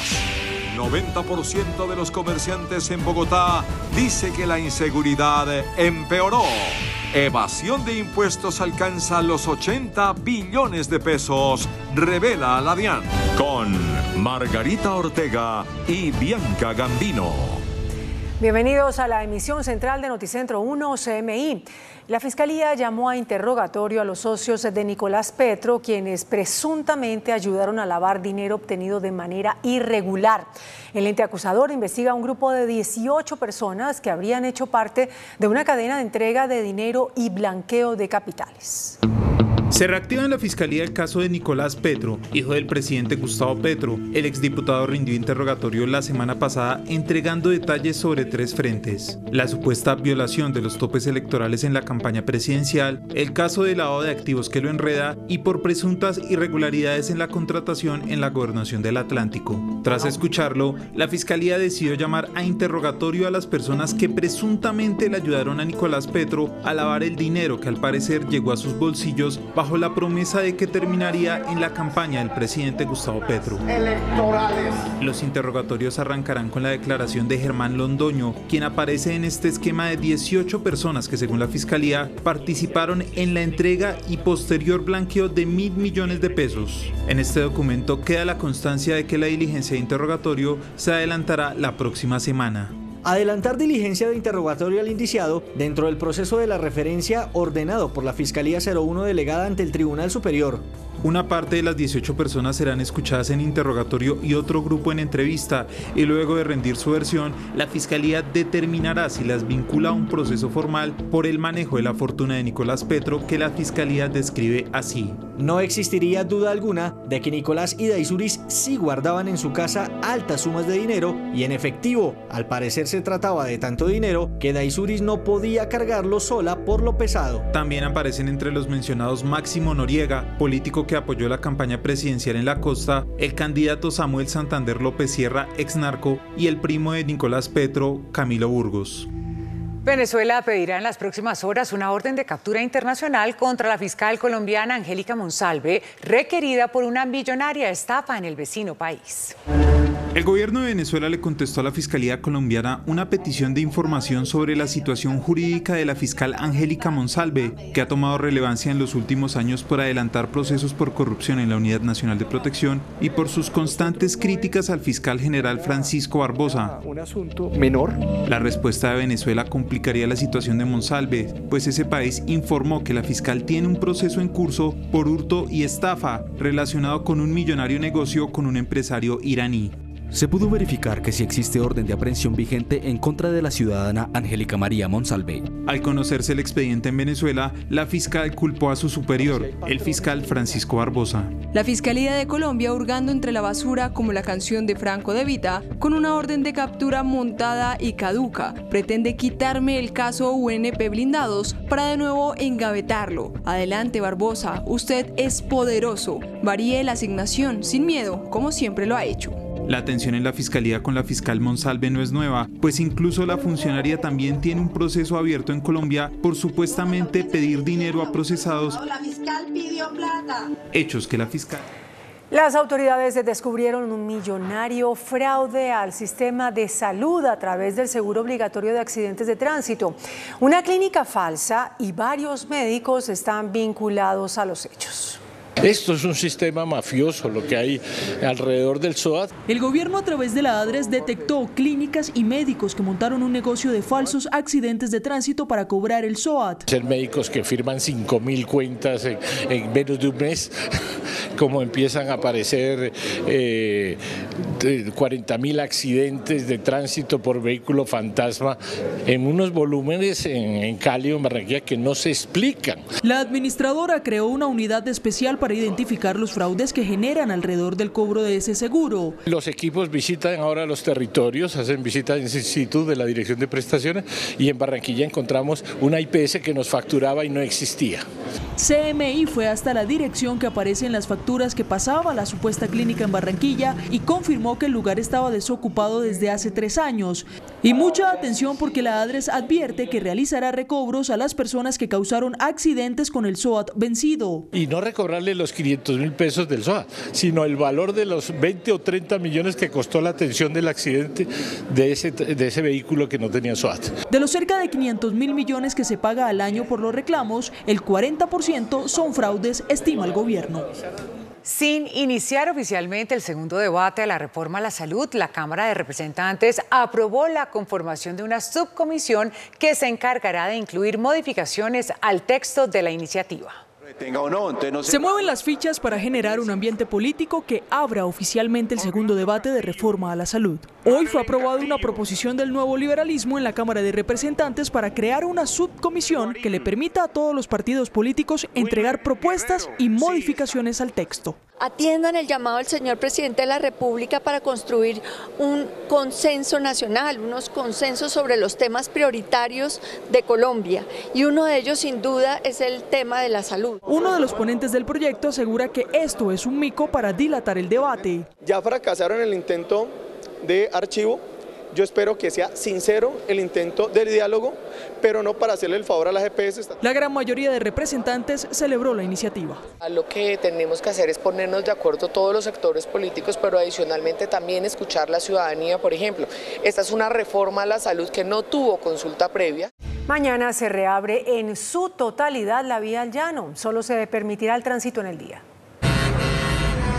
90% de los comerciantes en Bogotá dice que la inseguridad empeoró. Evasión de impuestos alcanza los 80 billones de pesos, revela la DIAN. Con Margarita Ortega y Bianca Gambino. Bienvenidos a la emisión central de Noticentro 1 CMI. La Fiscalía llamó a interrogatorio a los socios de Nicolás Petro, quienes presuntamente ayudaron a lavar dinero obtenido de manera irregular. El ente acusador investiga a un grupo de 18 personas que habrían hecho parte de una cadena de entrega de dinero y blanqueo de capitales. Se reactiva en la Fiscalía el caso de Nicolás Petro, hijo del presidente Gustavo Petro. El exdiputado rindió interrogatorio la semana pasada entregando detalles sobre 3 frentes: la supuesta violación de los topes electorales en la campaña presidencial, el caso de lavado de activos que lo enreda y por presuntas irregularidades en la contratación en la gobernación del Atlántico. Tras escucharlo, la Fiscalía decidió llamar a interrogatorio a las personas que presuntamente le ayudaron a Nicolás Petro a lavar el dinero que al parecer llegó a sus bolsillos bajo la promesa de que terminaría en la campaña del presidente Gustavo Petro. Los interrogatorios arrancarán con la declaración de Germán Londoño, quien aparece en este esquema de 18 personas que, según la Fiscalía, participaron en la entrega y posterior blanqueo de 1.000 millones de pesos. En este documento queda la constancia de que la diligencia de interrogatorio se adelantará la próxima semana. adelantar diligencia de interrogatorio al indiciado dentro del proceso de la referencia ordenado por la Fiscalía 01 delegada ante el Tribunal Superior. Una parte de las 18 personas serán escuchadas en interrogatorio y otro grupo en entrevista, y luego de rendir su versión, la Fiscalía determinará si las vincula a un proceso formal por el manejo de la fortuna de Nicolás Petro, que la Fiscalía describe así. No existiría duda alguna de que Nicolás y Daisuris sí guardaban en su casa altas sumas de dinero y en efectivo. Al parecer se trataba de tanto dinero que Daisuris no podía cargarlo sola por lo pesado. También aparecen entre los mencionados Máximo Noriega, político que apoyó la campaña presidencial en la costa, el candidato Samuel Santander López Sierra, ex narco, y el primo de Nicolás Petro, Camilo Burgos. Venezuela pedirá en las próximas horas una orden de captura internacional contra la fiscal colombiana Angélica Monsalve, requerida por una millonaria estafa en el vecino país. El gobierno de Venezuela le contestó a la Fiscalía colombiana una petición de información sobre la situación jurídica de la fiscal Angélica Monsalve, que ha tomado relevancia en los últimos años por adelantar procesos por corrupción en la Unidad Nacional de Protección y por sus constantes críticas al fiscal general Francisco Barbosa. Un asunto menor. La respuesta de Venezuela complicaría la situación de Monsalve, pues ese país informó que la fiscal tiene un proceso en curso por hurto y estafa relacionado con un millonario negocio con un empresario iraní. Se pudo verificar que sí existe orden de aprehensión vigente en contra de la ciudadana Angélica María Monsalve. Al conocerse el expediente en Venezuela, la fiscal culpó a su superior, el fiscal Francisco Barbosa. La Fiscalía de Colombia, hurgando entre la basura como la canción de Franco De Vita, con una orden de captura montada y caduca, pretende quitarme el caso UNP Blindados para de nuevo engavetarlo. Adelante, Barbosa, usted es poderoso. Varíe la asignación sin miedo, como siempre lo ha hecho. La tensión en la fiscalía con la fiscal Monsalve no es nueva, pues incluso la funcionaria también tiene un proceso abierto en Colombia por supuestamente pedir dinero a procesados. La fiscal pidió plata. Hechos que la fiscal... Las autoridades descubrieron un millonario fraude al sistema de salud a través del seguro obligatorio de accidentes de tránsito. Una clínica falsa y varios médicos están vinculados a los hechos. Esto es un sistema mafioso, lo que hay alrededor del SOAT. El gobierno a través de la ADRES detectó clínicas y médicos que montaron un negocio de falsos accidentes de tránsito para cobrar el SOAT. Ser médicos que firman 5.000 cuentas en menos de un mes, como empiezan a aparecer 40.000 accidentes de tránsito por vehículo fantasma en unos volúmenes en Cali o en Barranquilla que no se explican. La administradora creó una unidad especial para identificar los fraudes que generan alrededor del cobro de ese seguro. Los equipos visitan ahora los territorios, hacen visitas in situ de la Dirección de Prestaciones y en Barranquilla encontramos una IPS que nos facturaba y no existía. CMI fue hasta la dirección que aparece en las facturas que pasaba a la supuesta clínica en Barranquilla y confirmó que el lugar estaba desocupado desde hace 3 años. Y mucha atención porque la ADRES advierte que realizará recobros a las personas que causaron accidentes con el SOAT vencido. Y no recobrarle los 500.000 pesos del SOAT, sino el valor de los 20 o 30 millones que costó la atención del accidente de ese vehículo que no tenía SOAT. De los cerca de 500.000 millones que se paga al año por los reclamos, el 40% son fraudes, estima el gobierno. Sin iniciar oficialmente el segundo debate a la reforma a la salud, la Cámara de Representantes aprobó la conformación de una subcomisión que se encargará de incluir modificaciones al texto de la iniciativa. Se mueven las fichas para generar un ambiente político que abra oficialmente el segundo debate de reforma a la salud. Hoy fue aprobada una proposición del nuevo liberalismo en la Cámara de Representantes para crear una subcomisión que le permita a todos los partidos políticos entregar propuestas y modificaciones al texto. Atiendan el llamado del señor presidente de la República para construir un consenso nacional, unos consensos sobre los temas prioritarios de Colombia, y uno de ellos sin duda es el tema de la salud. Uno de los ponentes del proyecto asegura que esto es un mico para dilatar el debate. Ya fracasaron el intento de archivo. Yo espero que sea sincero el intento del diálogo, pero no para hacerle el favor a las EPS. La gran mayoría de representantes celebró la iniciativa. Lo que tenemos que hacer es ponernos de acuerdo todos los sectores políticos, pero adicionalmente también escuchar la ciudadanía. Por ejemplo, esta es una reforma a la salud que no tuvo consulta previa. Mañana se reabre en su totalidad la vía al llano. Solo se permitirá el tránsito en el día.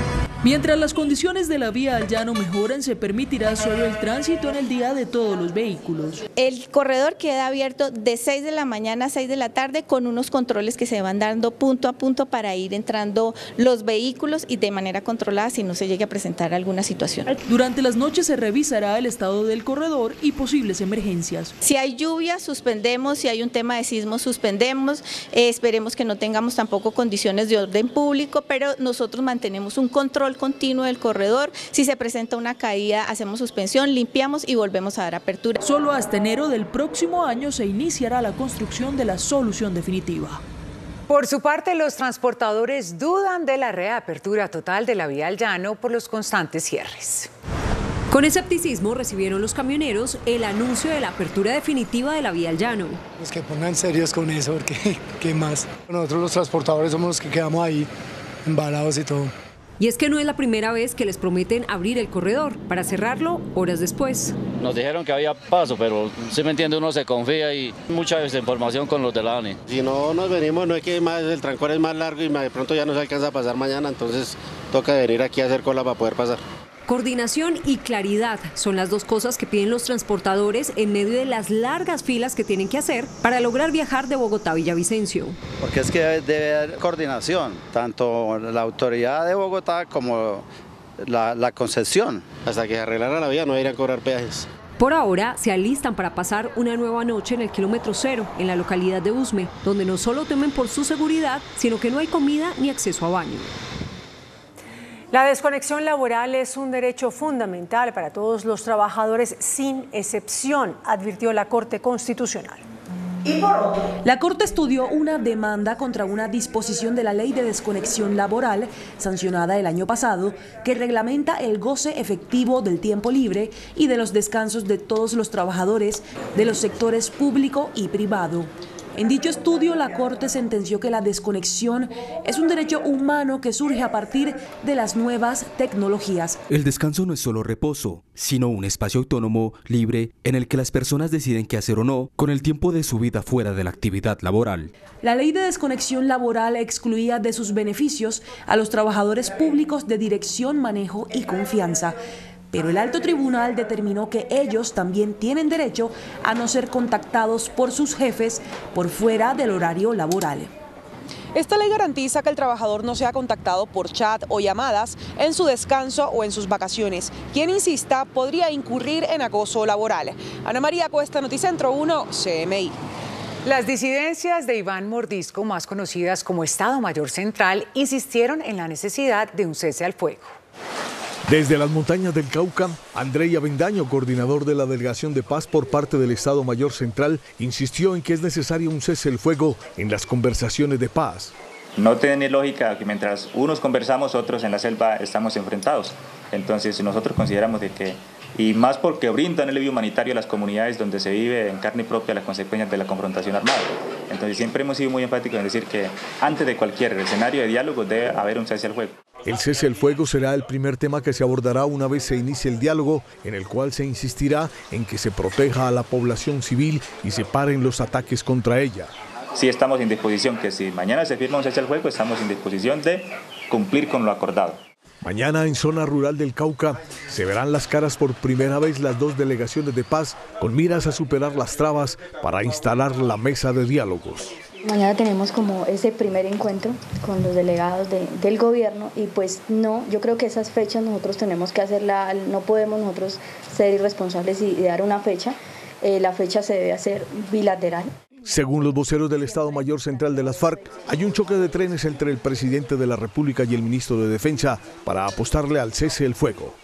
Mientras las condiciones de la vía al llano mejoran, se permitirá solo el tránsito en el día de todos los vehículos. El corredor queda abierto de 6 de la mañana a 6 de la tarde con unos controles que se van dando punto a punto para ir entrando los vehículos y de manera controlada si no se llegue a presentar alguna situación. Durante las noches se revisará el estado del corredor y posibles emergencias. Si hay lluvia, suspendemos, si hay un tema de sismo, suspendemos, esperemos que no tengamos tampoco condiciones de orden público, pero nosotros mantenemos un control continuo del corredor. Si se presenta una caída, hacemos suspensión, limpiamos y volvemos a dar apertura. Solo hasta enero del próximo año se iniciará la construcción de la solución definitiva. Por su parte, los transportadores dudan de la reapertura total de la vía al llano por los constantes cierres. Con escepticismo recibieron los camioneros el anuncio de la apertura definitiva de la vía al llano. Pues que pongan serios con eso, porque ¿qué más? Nosotros los transportadores somos los que quedamos ahí embalados y todo. Y es que no es la primera vez que les prometen abrir el corredor para cerrarlo horas después. Nos dijeron que había paso, pero si me entiende uno se confía y mucha desinformación con los de la ANE. Si no nos venimos, no es que más, el trancón es más largo y de pronto ya no se alcanza a pasar mañana, entonces toca venir aquí a hacer cola para poder pasar. Coordinación y claridad son las dos cosas que piden los transportadores en medio de las largas filas que tienen que hacer para lograr viajar de Bogotá a Villavicencio. Porque es que debe haber coordinación, tanto la autoridad de Bogotá como la concesión. Hasta que se arreglara la vía no irán a cobrar peajes. Por ahora se alistan para pasar una nueva noche en el kilómetro 0, en la localidad de Usme, donde no solo temen por su seguridad, sino que no hay comida ni acceso a baño. La desconexión laboral es un derecho fundamental para todos los trabajadores sin excepción, advirtió la Corte Constitucional. La Corte estudió una demanda contra una disposición de la Ley de Desconexión Laboral, sancionada el año pasado, que reglamenta el goce efectivo del tiempo libre y de los descansos de todos los trabajadores de los sectores público y privado. En dicho estudio, la Corte sentenció que la desconexión es un derecho humano que surge a partir de las nuevas tecnologías. El descanso no es solo reposo, sino un espacio autónomo, libre, en el que las personas deciden qué hacer o no con el tiempo de su vida fuera de la actividad laboral. La Ley de Desconexión Laboral excluía de sus beneficios a los trabajadores públicos de dirección, manejo y confianza. Pero el alto tribunal determinó que ellos también tienen derecho a no ser contactados por sus jefes por fuera del horario laboral. Esta ley garantiza que el trabajador no sea contactado por chat o llamadas en su descanso o en sus vacaciones. Quien insista podría incurrir en acoso laboral. Ana María Cuesta, Noticentro 1, CMI. Las disidencias de Iván Mordisco, más conocidas como Estado Mayor Central, insistieron en la necesidad de un cese al fuego. Desde las montañas del Cauca, Andrei Avendaño, coordinador de la Delegación de Paz por parte del Estado Mayor Central, insistió en que es necesario un cese el fuego en las conversaciones de paz. No tiene lógica que mientras unos conversamos, otros en la selva estamos enfrentados. Entonces nosotros consideramos de que, y más porque brindan el alivio humanitario a las comunidades donde se vive en carne propia las consecuencias de la confrontación armada. Entonces siempre hemos sido muy enfáticos en decir que antes de cualquier escenario de diálogo debe haber un cese al fuego. El cese al fuego será el primer tema que se abordará una vez se inicie el diálogo, en el cual se insistirá en que se proteja a la población civil y se paren los ataques contra ella. Sí estamos en disposición, que si mañana se firma un cese al fuego, estamos en disposición de cumplir con lo acordado. Mañana en zona rural del Cauca se verán las caras por primera vez las dos delegaciones de paz con miras a superar las trabas para instalar la mesa de diálogos. Mañana tenemos como ese primer encuentro con los delegados del gobierno y pues no, yo creo que esas fechas nosotros tenemos que hacerla, no podemos nosotros ser irresponsables y dar una fecha, la fecha se debe hacer bilateral. Según los voceros del Estado Mayor Central de las FARC, hay un choque de trenes entre el presidente de la República y el ministro de Defensa para apostarle al cese el fuego.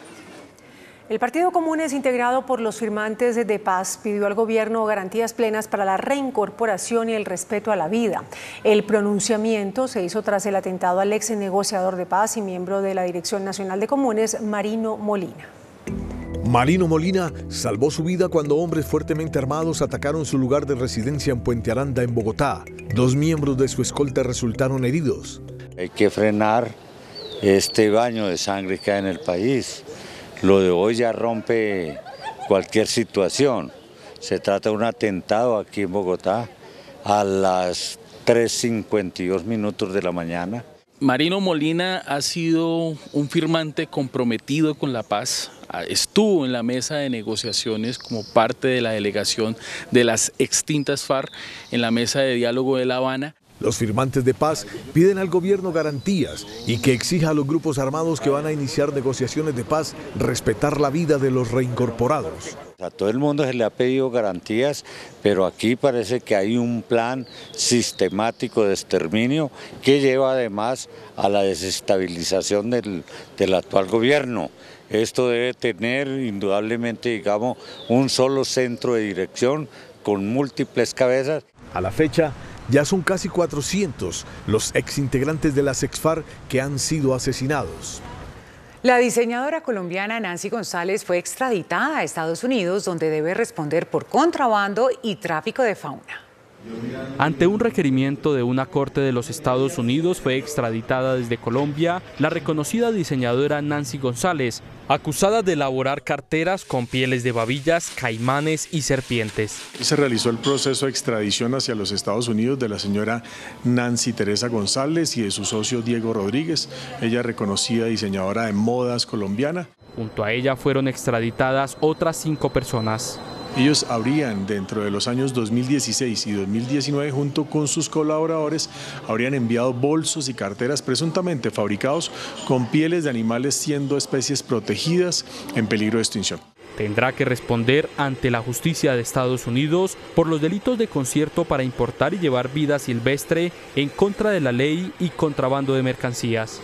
El Partido Comunes, integrado por los firmantes de paz, pidió al gobierno garantías plenas para la reincorporación y el respeto a la vida. El pronunciamiento se hizo tras el atentado al ex negociador de paz y miembro de la Dirección Nacional de Comunes, Marino Molina. Marino Molina salvó su vida cuando hombres fuertemente armados atacaron su lugar de residencia en Puente Aranda, en Bogotá. 2 miembros de su escolta resultaron heridos. Hay que frenar este baño de sangre que hay en el país. Lo de hoy ya rompe cualquier situación. Se trata de un atentado aquí en Bogotá a las 3:52 de la mañana. Marino Molina ha sido un firmante comprometido con la paz. Estuvo en la mesa de negociaciones como parte de la delegación de las extintas FARC en la mesa de diálogo de La Habana. Los firmantes de paz piden al gobierno garantías y que exija a los grupos armados que van a iniciar negociaciones de paz respetar la vida de los reincorporados. A todo el mundo se le ha pedido garantías, pero aquí parece que hay un plan sistemático de exterminio que lleva además a la desestabilización del actual gobierno. Esto debe tener indudablemente, digamos, un solo centro de dirección con múltiples cabezas. A la fecha, ya son casi 400 los exintegrantes de las ex-FARC que han sido asesinados. La diseñadora colombiana Nancy González fue extraditada a Estados Unidos, donde debe responder por contrabando y tráfico de fauna. Ante un requerimiento de una corte de los Estados Unidos, fue extraditada desde Colombia la reconocida diseñadora Nancy González, acusada de elaborar carteras con pieles de babillas, caimanes y serpientes. Se realizó el proceso de extradición hacia los Estados Unidos de la señora Nancy Teresa González y de su socio Diego Rodríguez. Ella reconocida diseñadora de modas colombiana. Junto a ella fueron extraditadas otras 5 personas. Ellos habrían, dentro de los años 2016 y 2019, junto con sus colaboradores, habrían enviado bolsos y carteras presuntamente fabricados con pieles de animales, siendo especies protegidas en peligro de extinción. Tendrá que responder ante la justicia de Estados Unidos por los delitos de concierto para importar y llevar vida silvestre en contra de la ley y contrabando de mercancías.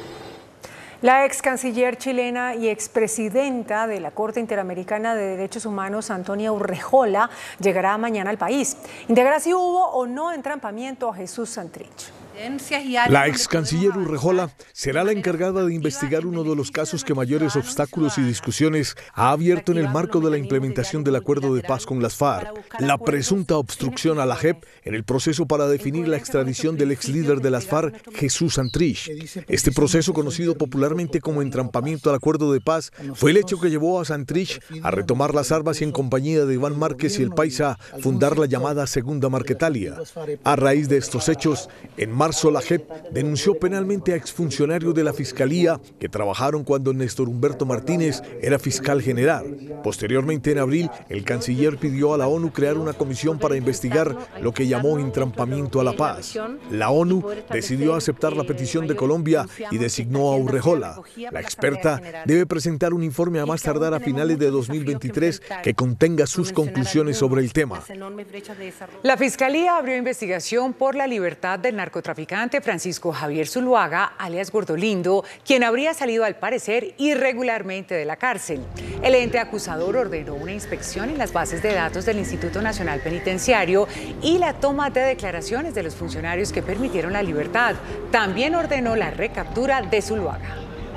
La ex canciller chilena y expresidenta de la Corte Interamericana de Derechos Humanos, Antonia Urrejola, llegará mañana al país. Integrará si hubo o no entrampamiento a Jesús Santrich. La ex canciller Urrejola será la encargada de investigar uno de los casos que mayores obstáculos y discusiones ha abierto en el marco de la implementación del acuerdo de paz con las FARC, la presunta obstrucción a la JEP en el proceso para definir la extradición del ex líder de las FARC, Jesús Santrich. Este proceso, conocido popularmente como entrampamiento al acuerdo de paz, fue el hecho que llevó a Santrich a retomar las armas y en compañía de Iván Márquez y el Paisa fundar la llamada Segunda Marquetalia. A raíz de estos hechos, en marzo la JEP denunció penalmente a exfuncionarios de la Fiscalía que trabajaron cuando Néstor Humberto Martínez era fiscal general. Posteriormente, en abril, el canciller pidió a la ONU crear una comisión para investigar lo que llamó entrampamiento a la paz. La ONU decidió aceptar la petición de Colombia y designó a Urrejola. La experta debe presentar un informe a más tardar a finales de 2023 que contenga sus conclusiones sobre el tema. La Fiscalía abrió investigación por la libertad del narcotraficante Francisco Javier Zuluaga, alias Gordolindo, quien habría salido al parecer irregularmente de la cárcel. El ente acusador ordenó una inspección en las bases de datos del Instituto Nacional Penitenciario y la toma de declaraciones de los funcionarios que permitieron la libertad. También ordenó la recaptura de Zuluaga.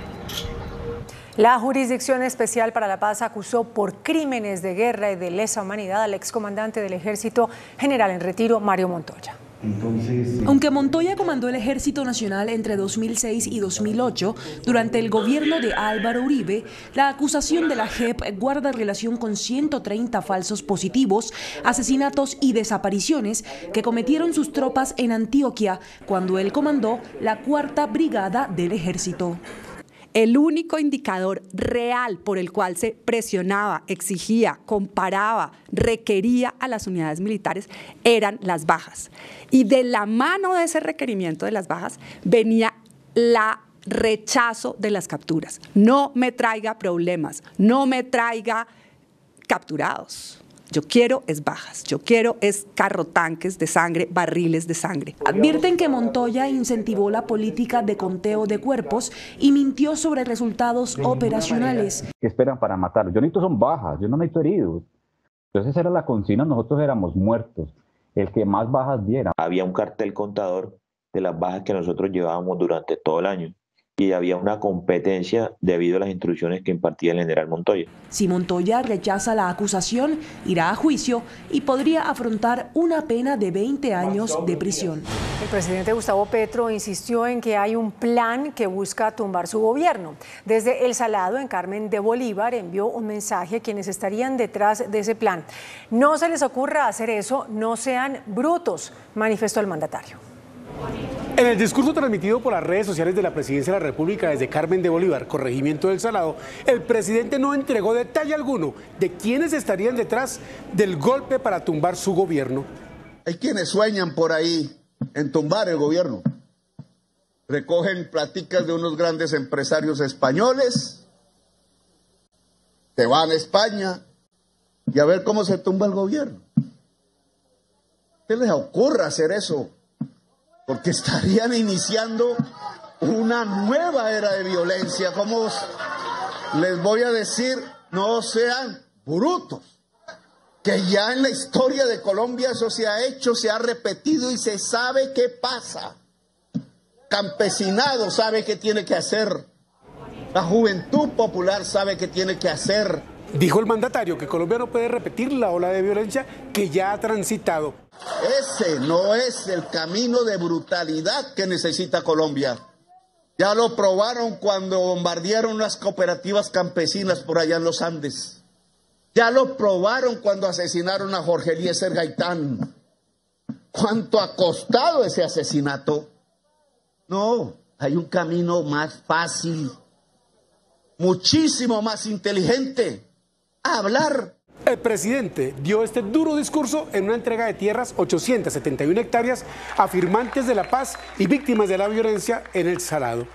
La Jurisdicción Especial para la Paz acusó por crímenes de guerra y de lesa humanidad al excomandante del Ejército, general en retiro, Mario Montoya. Aunque Montoya comandó el Ejército Nacional entre 2006 y 2008, durante el gobierno de Álvaro Uribe, la acusación de la JEP guarda relación con 130 falsos positivos, asesinatos y desapariciones que cometieron sus tropas en Antioquia cuando él comandó la 4ª Brigada del Ejército. El único indicador real por el cual se presionaba, exigía, comparaba, requería a las unidades militares eran las bajas. Y de la mano de ese requerimiento de las bajas venía la rechazo de las capturas. No me traiga problemas, no me traiga capturados. Yo quiero es bajas, yo quiero es carrotanques de sangre, barriles de sangre. Advierten que Montoya incentivó la política de conteo de cuerpos y mintió sobre resultados operacionales. ¿Qué esperan para matarlos? Yo necesito son bajas, yo no necesito heridos. Entonces era la consigna, nosotros éramos muertos, el que más bajas diera. Había un cartel contador de las bajas que nosotros llevábamos durante todo el año. Y había una competencia debido a las instrucciones que impartía el general Montoya. Si Montoya rechaza la acusación, irá a juicio y podría afrontar una pena de 20 años de prisión. El presidente Gustavo Petro insistió en que hay un plan que busca tumbar su gobierno. Desde El Salado, en Carmen de Bolívar, envió un mensaje a quienes estarían detrás de ese plan. No se les ocurra hacer eso, no sean brutos, manifestó el mandatario. En el discurso transmitido por las redes sociales de la Presidencia de la República desde Carmen de Bolívar, corregimiento del Salado, el presidente no entregó detalle alguno de quiénes estarían detrás del golpe para tumbar su gobierno. Hay quienes sueñan por ahí en tumbar el gobierno. Recogen platicas de unos grandes empresarios españoles, se van a España y a ver cómo se tumba el gobierno. ¿Qué les ocurre hacer eso? Porque estarían iniciando una nueva era de violencia. ¿Cómo les voy a decir? No sean brutos. Que ya en la historia de Colombia eso se ha hecho, se ha repetido y se sabe qué pasa. Campesinado sabe qué tiene que hacer. La juventud popular sabe qué tiene que hacer. Dijo el mandatario que Colombia no puede repetir la ola de violencia que ya ha transitado. Ese no es el camino de brutalidad que necesita Colombia. Ya lo probaron cuando bombardearon las cooperativas campesinas por allá en los Andes. Ya lo probaron cuando asesinaron a Jorge Eliezer Gaitán. ¿Cuánto ha costado ese asesinato? No, hay un camino más fácil, muchísimo más inteligente. Hablar. El presidente dio este duro discurso en una entrega de tierras, 871 hectáreas, a firmantes de la paz y víctimas de la violencia en el Salado.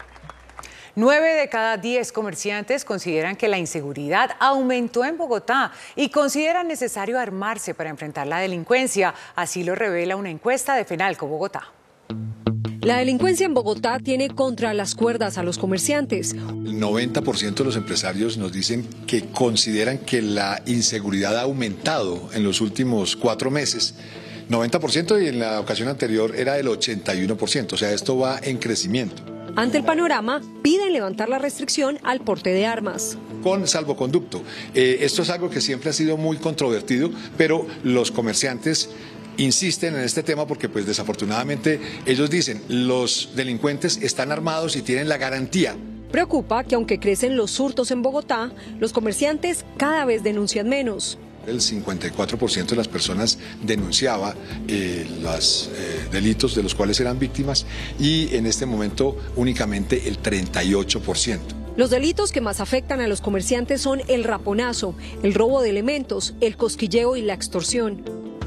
9 de cada 10 comerciantes consideran que la inseguridad aumentó en Bogotá y consideran necesario armarse para enfrentar la delincuencia. Así lo revela una encuesta de Fenalco Bogotá. La delincuencia en Bogotá tiene contra las cuerdas a los comerciantes. El 90% de los empresarios nos dicen que consideran que la inseguridad ha aumentado en los últimos 4 meses. 90% y en la ocasión anterior era del 81%, o sea, esto va en crecimiento. Ante el panorama, piden levantar la restricción al porte de armas. Con salvoconducto. Esto es algo que siempre ha sido muy controvertido, pero los comerciantes insisten en este tema porque pues desafortunadamente ellos dicen los delincuentes están armados y tienen la garantía. Preocupa que aunque crecen los hurtos en Bogotá, los comerciantes cada vez denuncian menos. El 54% de las personas denunciaba los delitos de los cuales eran víctimas y en este momento únicamente el 38%. Los delitos que más afectan a los comerciantes son el raponazo, el robo de elementos, el cosquilleo y la extorsión.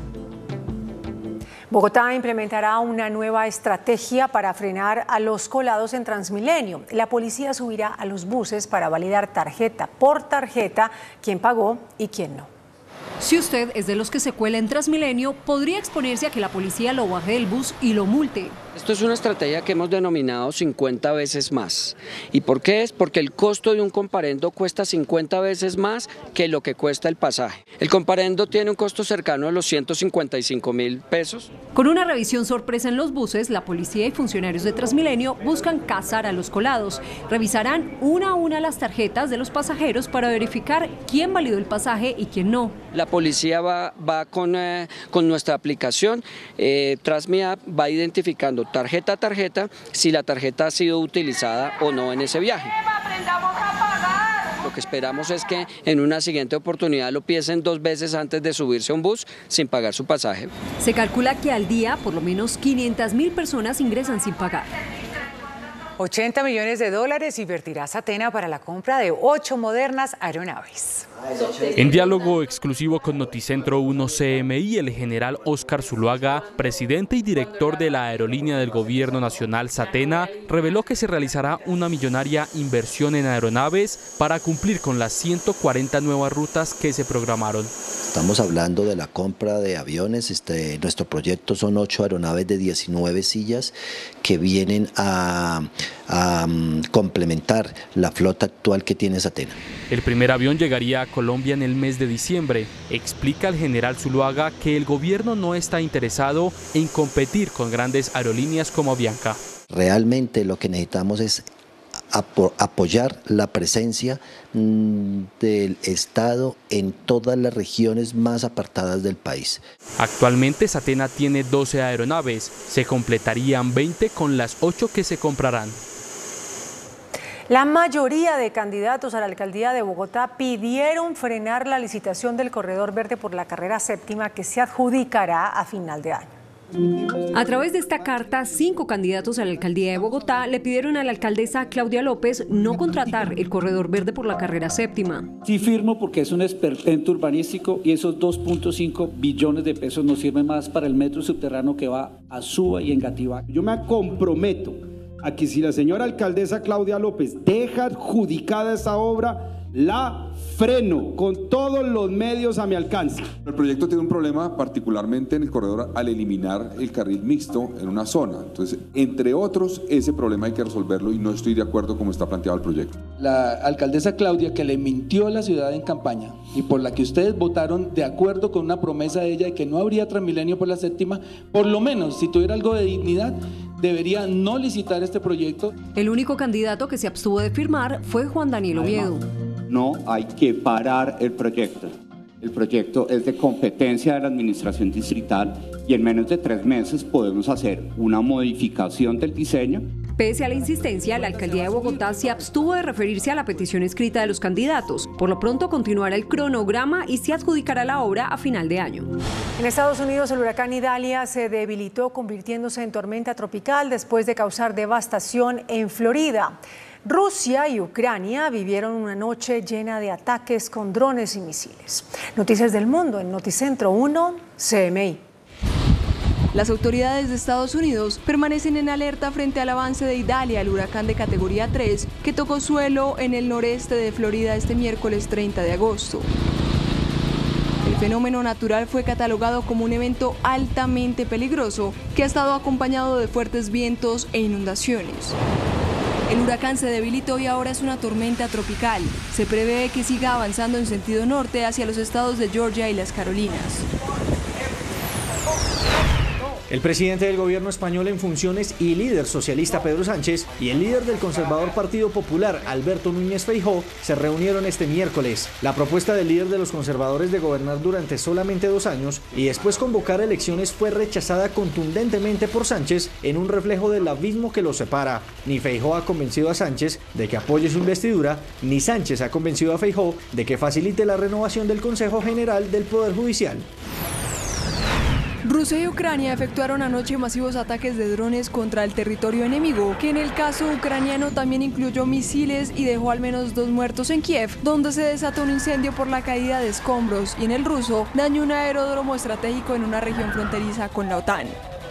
Bogotá implementará una nueva estrategia para frenar a los colados en Transmilenio. La policía subirá a los buses para validar tarjeta por tarjeta quién pagó y quién no. Si usted es de los que se cuela en Transmilenio, podría exponerse a que la policía lo baje del bus y lo multe. Esto es una estrategia que hemos denominado 50 veces más. ¿Y por qué es? Porque el costo de un comparendo cuesta 50 veces más que lo que cuesta el pasaje. El comparendo tiene un costo cercano a los 155.000 pesos. Con una revisión sorpresa en los buses, la policía y funcionarios de Transmilenio buscan cazar a los colados. Revisarán una a una las tarjetas de los pasajeros para verificar quién validó el pasaje y quién no. La policía va con nuestra aplicación, Transmia va identificando tarjeta a tarjeta si la tarjeta ha sido utilizada o no en ese viaje. Lo que esperamos es que en una siguiente oportunidad lo piensen 2 veces antes de subirse a un bus sin pagar su pasaje. Se calcula que al día por lo menos 500.000 personas ingresan sin pagar. $80 millones invertirá Satena para la compra de 8 modernas aeronaves. En diálogo exclusivo con Noticentro 1 CMI, el general Óscar Zuluaga, presidente y director de la aerolínea del gobierno nacional Satena, reveló que se realizará una millonaria inversión en aeronaves para cumplir con las 140 nuevas rutas que se programaron. Estamos hablando de la compra de aviones. Nuestro proyecto son 8 aeronaves de 19 sillas que vienen a complementar la flota actual que tiene Satena. El primer avión llegaría a Colombia en el mes de diciembre. Explica el general Zuluaga que el gobierno no está interesado en competir con grandes aerolíneas como Avianca. Realmente lo que necesitamos es apoyar la presencia del Estado en todas las regiones más apartadas del país. Actualmente Satena tiene 12 aeronaves, se completarían 20 con las 8 que se comprarán. La mayoría de candidatos a la alcaldía de Bogotá pidieron frenar la licitación del corredor verde por la carrera séptima que se adjudicará a final de año. A través de esta carta, 5 candidatos a la alcaldía de Bogotá le pidieron a la alcaldesa Claudia López no contratar el corredor verde por la carrera séptima. Sí firmo porque es un esperpento urbanístico y esos 2.5 billones de pesos nos sirven más para el metro subterráneo que va a Suba y Engativá. Yo me comprometo a que si la señora alcaldesa Claudia López deja adjudicada esta obra, la freno con todos los medios a mi alcance. El proyecto tiene un problema particularmente en el corredor al eliminar el carril mixto en una zona. Entonces, entre otros, ese problema hay que resolverlo y no estoy de acuerdo como está planteado el proyecto. La alcaldesa Claudia, que le mintió a la ciudad en campaña y por la que ustedes votaron de acuerdo con una promesa de ella de que no habría Transmilenio por la séptima, por lo menos si tuviera algo de dignidad, debería no licitar este proyecto. El único candidato que se abstuvo de firmar fue Juan Daniel Oviedo. No hay que parar el proyecto. El proyecto es de competencia de la administración distrital y en menos de 3 meses podemos hacer una modificación del diseño. Pese a la insistencia, la alcaldía de Bogotá se abstuvo de referirse a la petición escrita de los candidatos. Por lo pronto continuará el cronograma y se adjudicará la obra a final de año. En Estados Unidos, el huracán Idalia se debilitó, convirtiéndose en tormenta tropical después de causar devastación en Florida. Rusia y Ucrania vivieron una noche llena de ataques con drones y misiles. Noticias del mundo en Noticentro 1, CMI. Las autoridades de Estados Unidos permanecen en alerta frente al avance de Idalia, el huracán de categoría 3, que tocó suelo en el noreste de Florida este miércoles 30 de agosto. El fenómeno natural fue catalogado como un evento altamente peligroso que ha estado acompañado de fuertes vientos e inundaciones. El huracán se debilitó y ahora es una tormenta tropical. Se prevé que siga avanzando en sentido norte hacia los estados de Georgia y las Carolinas. El presidente del gobierno español en funciones y líder socialista Pedro Sánchez y el líder del conservador Partido Popular Alberto Núñez Feijóo se reunieron este miércoles. La propuesta del líder de los conservadores de gobernar durante solamente 2 años y después convocar elecciones fue rechazada contundentemente por Sánchez en un reflejo del abismo que los separa. Ni Feijóo ha convencido a Sánchez de que apoye su investidura, ni Sánchez ha convencido a Feijóo de que facilite la renovación del Consejo General del Poder Judicial. Rusia y Ucrania efectuaron anoche masivos ataques de drones contra el territorio enemigo, que en el caso ucraniano también incluyó misiles y dejó al menos 2 muertos en Kiev, donde se desató un incendio por la caída de escombros, y en el ruso dañó un aeródromo estratégico en una región fronteriza con la OTAN.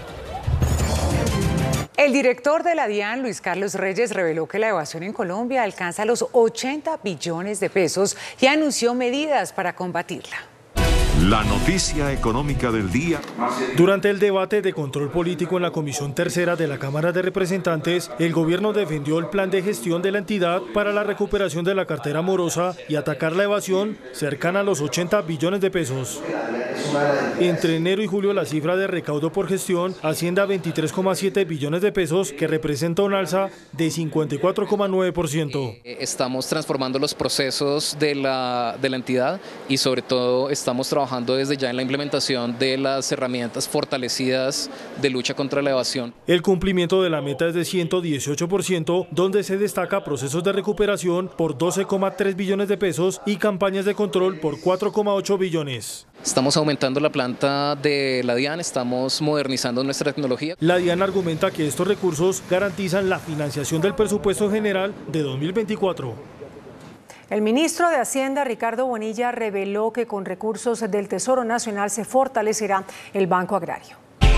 El director de la DIAN, Luis Carlos Reyes, reveló que la evasión en Colombia alcanza los 80 billones de pesos y anunció medidas para combatirla. La noticia económica del día. Durante el debate de control político en la Comisión Tercera de la Cámara de Representantes, el gobierno defendió el plan de gestión de la entidad para la recuperación de la cartera morosa y atacar la evasión cercana a los 80 billones de pesos. Entre enero y julio, la cifra de recaudo por gestión asciende a 23,7 billones de pesos, que representa un alza de 54,9%. Estamos transformando los procesos de la entidad y sobre todo estamos trabajando desde ya en la implementación de las herramientas fortalecidas de lucha contra la evasión. El cumplimiento de la meta es de 118%, donde se destaca procesos de recuperación por 12,3 billones de pesos y campañas de control por 4,8 billones. Estamos aumentando la planta de la DIAN, estamos modernizando nuestra tecnología. La DIAN argumenta que estos recursos garantizan la financiación del presupuesto general de 2024. El ministro de Hacienda, Ricardo Bonilla, reveló que con recursos del Tesoro Nacional se fortalecerá el Banco Agrario.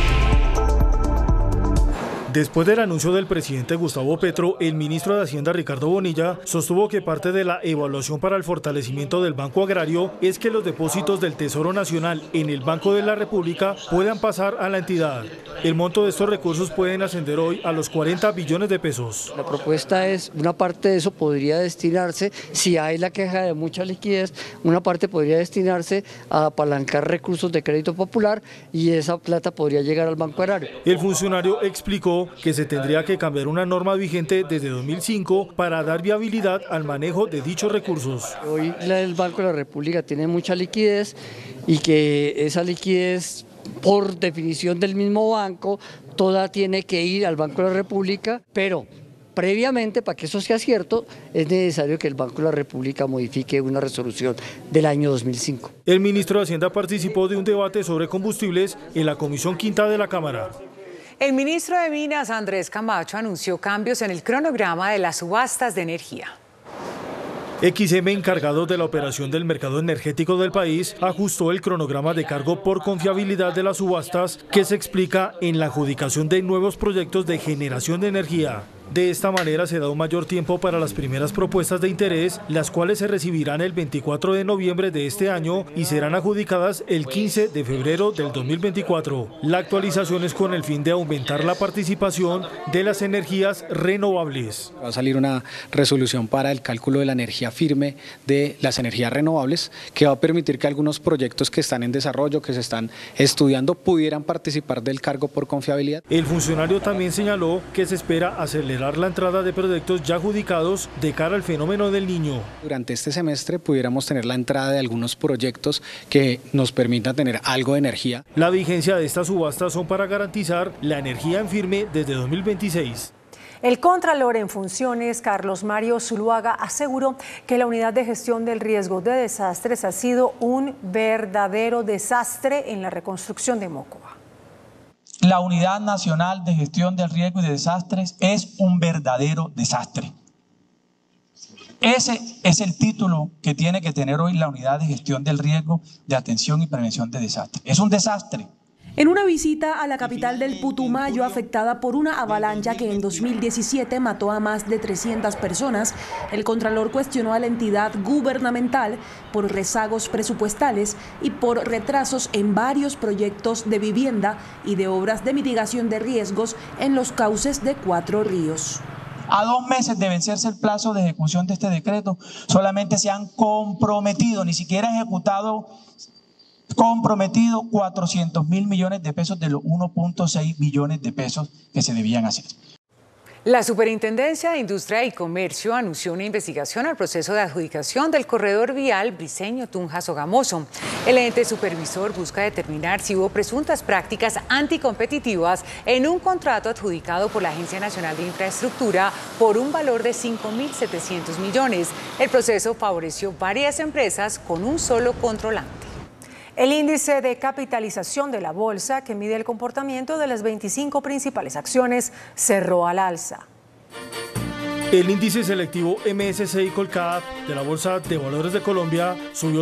Después del anuncio del presidente Gustavo Petro, el ministro de Hacienda Ricardo Bonilla sostuvo que parte de la evaluación para el fortalecimiento del Banco Agrario es que los depósitos del Tesoro Nacional en el Banco de la República puedan pasar a la entidad. El monto de estos recursos pueden ascender hoy a los 40 billones de pesos. La propuesta es, una parte de eso podría destinarse, si hay la queja de mucha liquidez, una parte podría destinarse a apalancar recursos de crédito popular y esa plata podría llegar al Banco Agrario. El funcionario explicó que se tendría que cambiar una norma vigente desde 2005 para dar viabilidad al manejo de dichos recursos. Hoy el Banco de la República tiene mucha liquidez y que esa liquidez, por definición del mismo banco, toda tiene que ir al Banco de la República, pero previamente, para que eso sea cierto, es necesario que el Banco de la República modifique una resolución del año 2005. El ministro de Hacienda participó de un debate sobre combustibles en la Comisión Quinta de la Cámara. El ministro de Minas, Andrés Camacho, anunció cambios en el cronograma de las subastas de energía. XM, encargado de la operación del mercado energético del país, ajustó el cronograma de cargo por confiabilidad de las subastas que se explica en la adjudicación de nuevos proyectos de generación de energía. De esta manera se da un mayor tiempo para las primeras propuestas de interés, las cuales se recibirán el 24 de noviembre de este año y serán adjudicadas el 15 de febrero del 2024. La actualización es con el fin de aumentar la participación de las energías renovables. Va a salir una resolución para el cálculo de la energía firme de las energías renovables, que va a permitir que algunos proyectos que están en desarrollo, que se están estudiando, pudieran participar del cargo por confiabilidad. El funcionario también señaló que se espera acelerar la entrada de proyectos ya adjudicados de cara al fenómeno del Niño. Durante este semestre pudiéramos tener la entrada de algunos proyectos que nos permitan tener algo de energía. La vigencia de estas subastas son para garantizar la energía en firme desde 2026. El Contralor en funciones, Carlos Mario Zuluaga, aseguró que la Unidad de Gestión del Riesgo de Desastres ha sido un verdadero desastre en la reconstrucción de Mocoa. La Unidad Nacional de Gestión del Riesgo y de Desastres es un verdadero desastre. Ese es el título que tiene que tener hoy la Unidad de Gestión del Riesgo de Atención y Prevención de Desastres. Es un desastre. En una visita a la capital del Putumayo, afectada por una avalancha que en 2017 mató a más de 300 personas, el Contralor cuestionó a la entidad gubernamental por rezagos presupuestales y por retrasos en varios proyectos de vivienda y de obras de mitigación de riesgos en los cauces de 4 ríos. A 2 meses de vencerse el plazo de ejecución de este decreto, solamente se han comprometido, ni siquiera ejecutado, comprometido 400.000 millones de pesos de los 1.6 billones de pesos que se debían hacer. La Superintendencia de Industria y Comercio anunció una investigación al proceso de adjudicación del corredor vial Briceño-Tunja-Sogamoso. El ente supervisor busca determinar si hubo presuntas prácticas anticompetitivas en un contrato adjudicado por la Agencia Nacional de Infraestructura por un valor de 5.700 millones. El proceso favoreció varias empresas con un solo controlante. El índice de capitalización de la bolsa, que mide el comportamiento de las 25 principales acciones, cerró al alza. El índice selectivo MSCI Colcap de la Bolsa de Valores de Colombia subió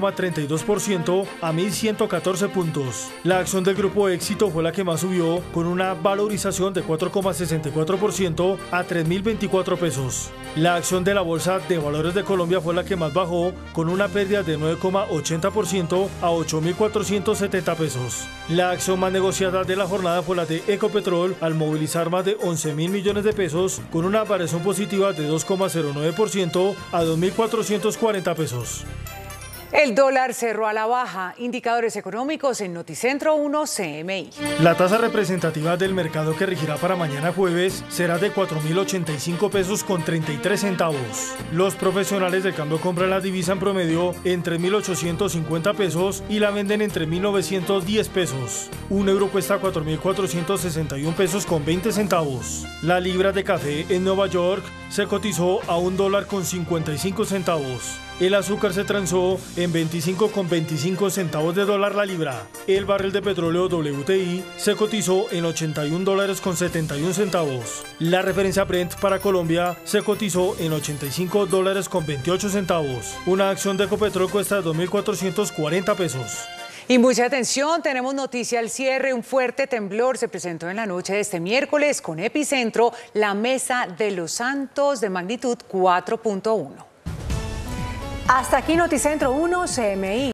0,32% a 1.114 puntos. La acción del Grupo Éxito fue la que más subió, con una valorización de 4,64% a 3.024 pesos. La acción de la Bolsa de Valores de Colombia fue la que más bajó, con una pérdida de 9,80% a 8.470 pesos. La acción más negociada de la jornada fue la de Ecopetrol, al movilizar más de 11.000 millones de pesos, con una variación positiva de 2,09% a 2.440 pesos. El dólar cerró a la baja. Indicadores económicos en Noticentro 1 CMI. La tasa representativa del mercado que regirá para mañana jueves será de 4.085 pesos con 33 centavos. Los profesionales del cambio compran la divisa en promedio en 3.850 pesos y la venden en 3.910 pesos. Un euro cuesta 4.461 pesos con 20 centavos. La libra de café en Nueva York se cotizó a $1 con 55 centavos. El azúcar se transó en 25,25 centavos de dólar la libra. El barril de petróleo WTI se cotizó en $81 con 71 centavos. La referencia Brent para Colombia se cotizó en $85 con 28 centavos. Una acción de Ecopetrol cuesta 2.440 pesos. Y mucha atención, tenemos noticia al cierre. Un fuerte temblor se presentó en la noche de este miércoles con epicentro la Mesa de los Santos de magnitud 4.1. Hasta aquí Noticentro 1 CMI.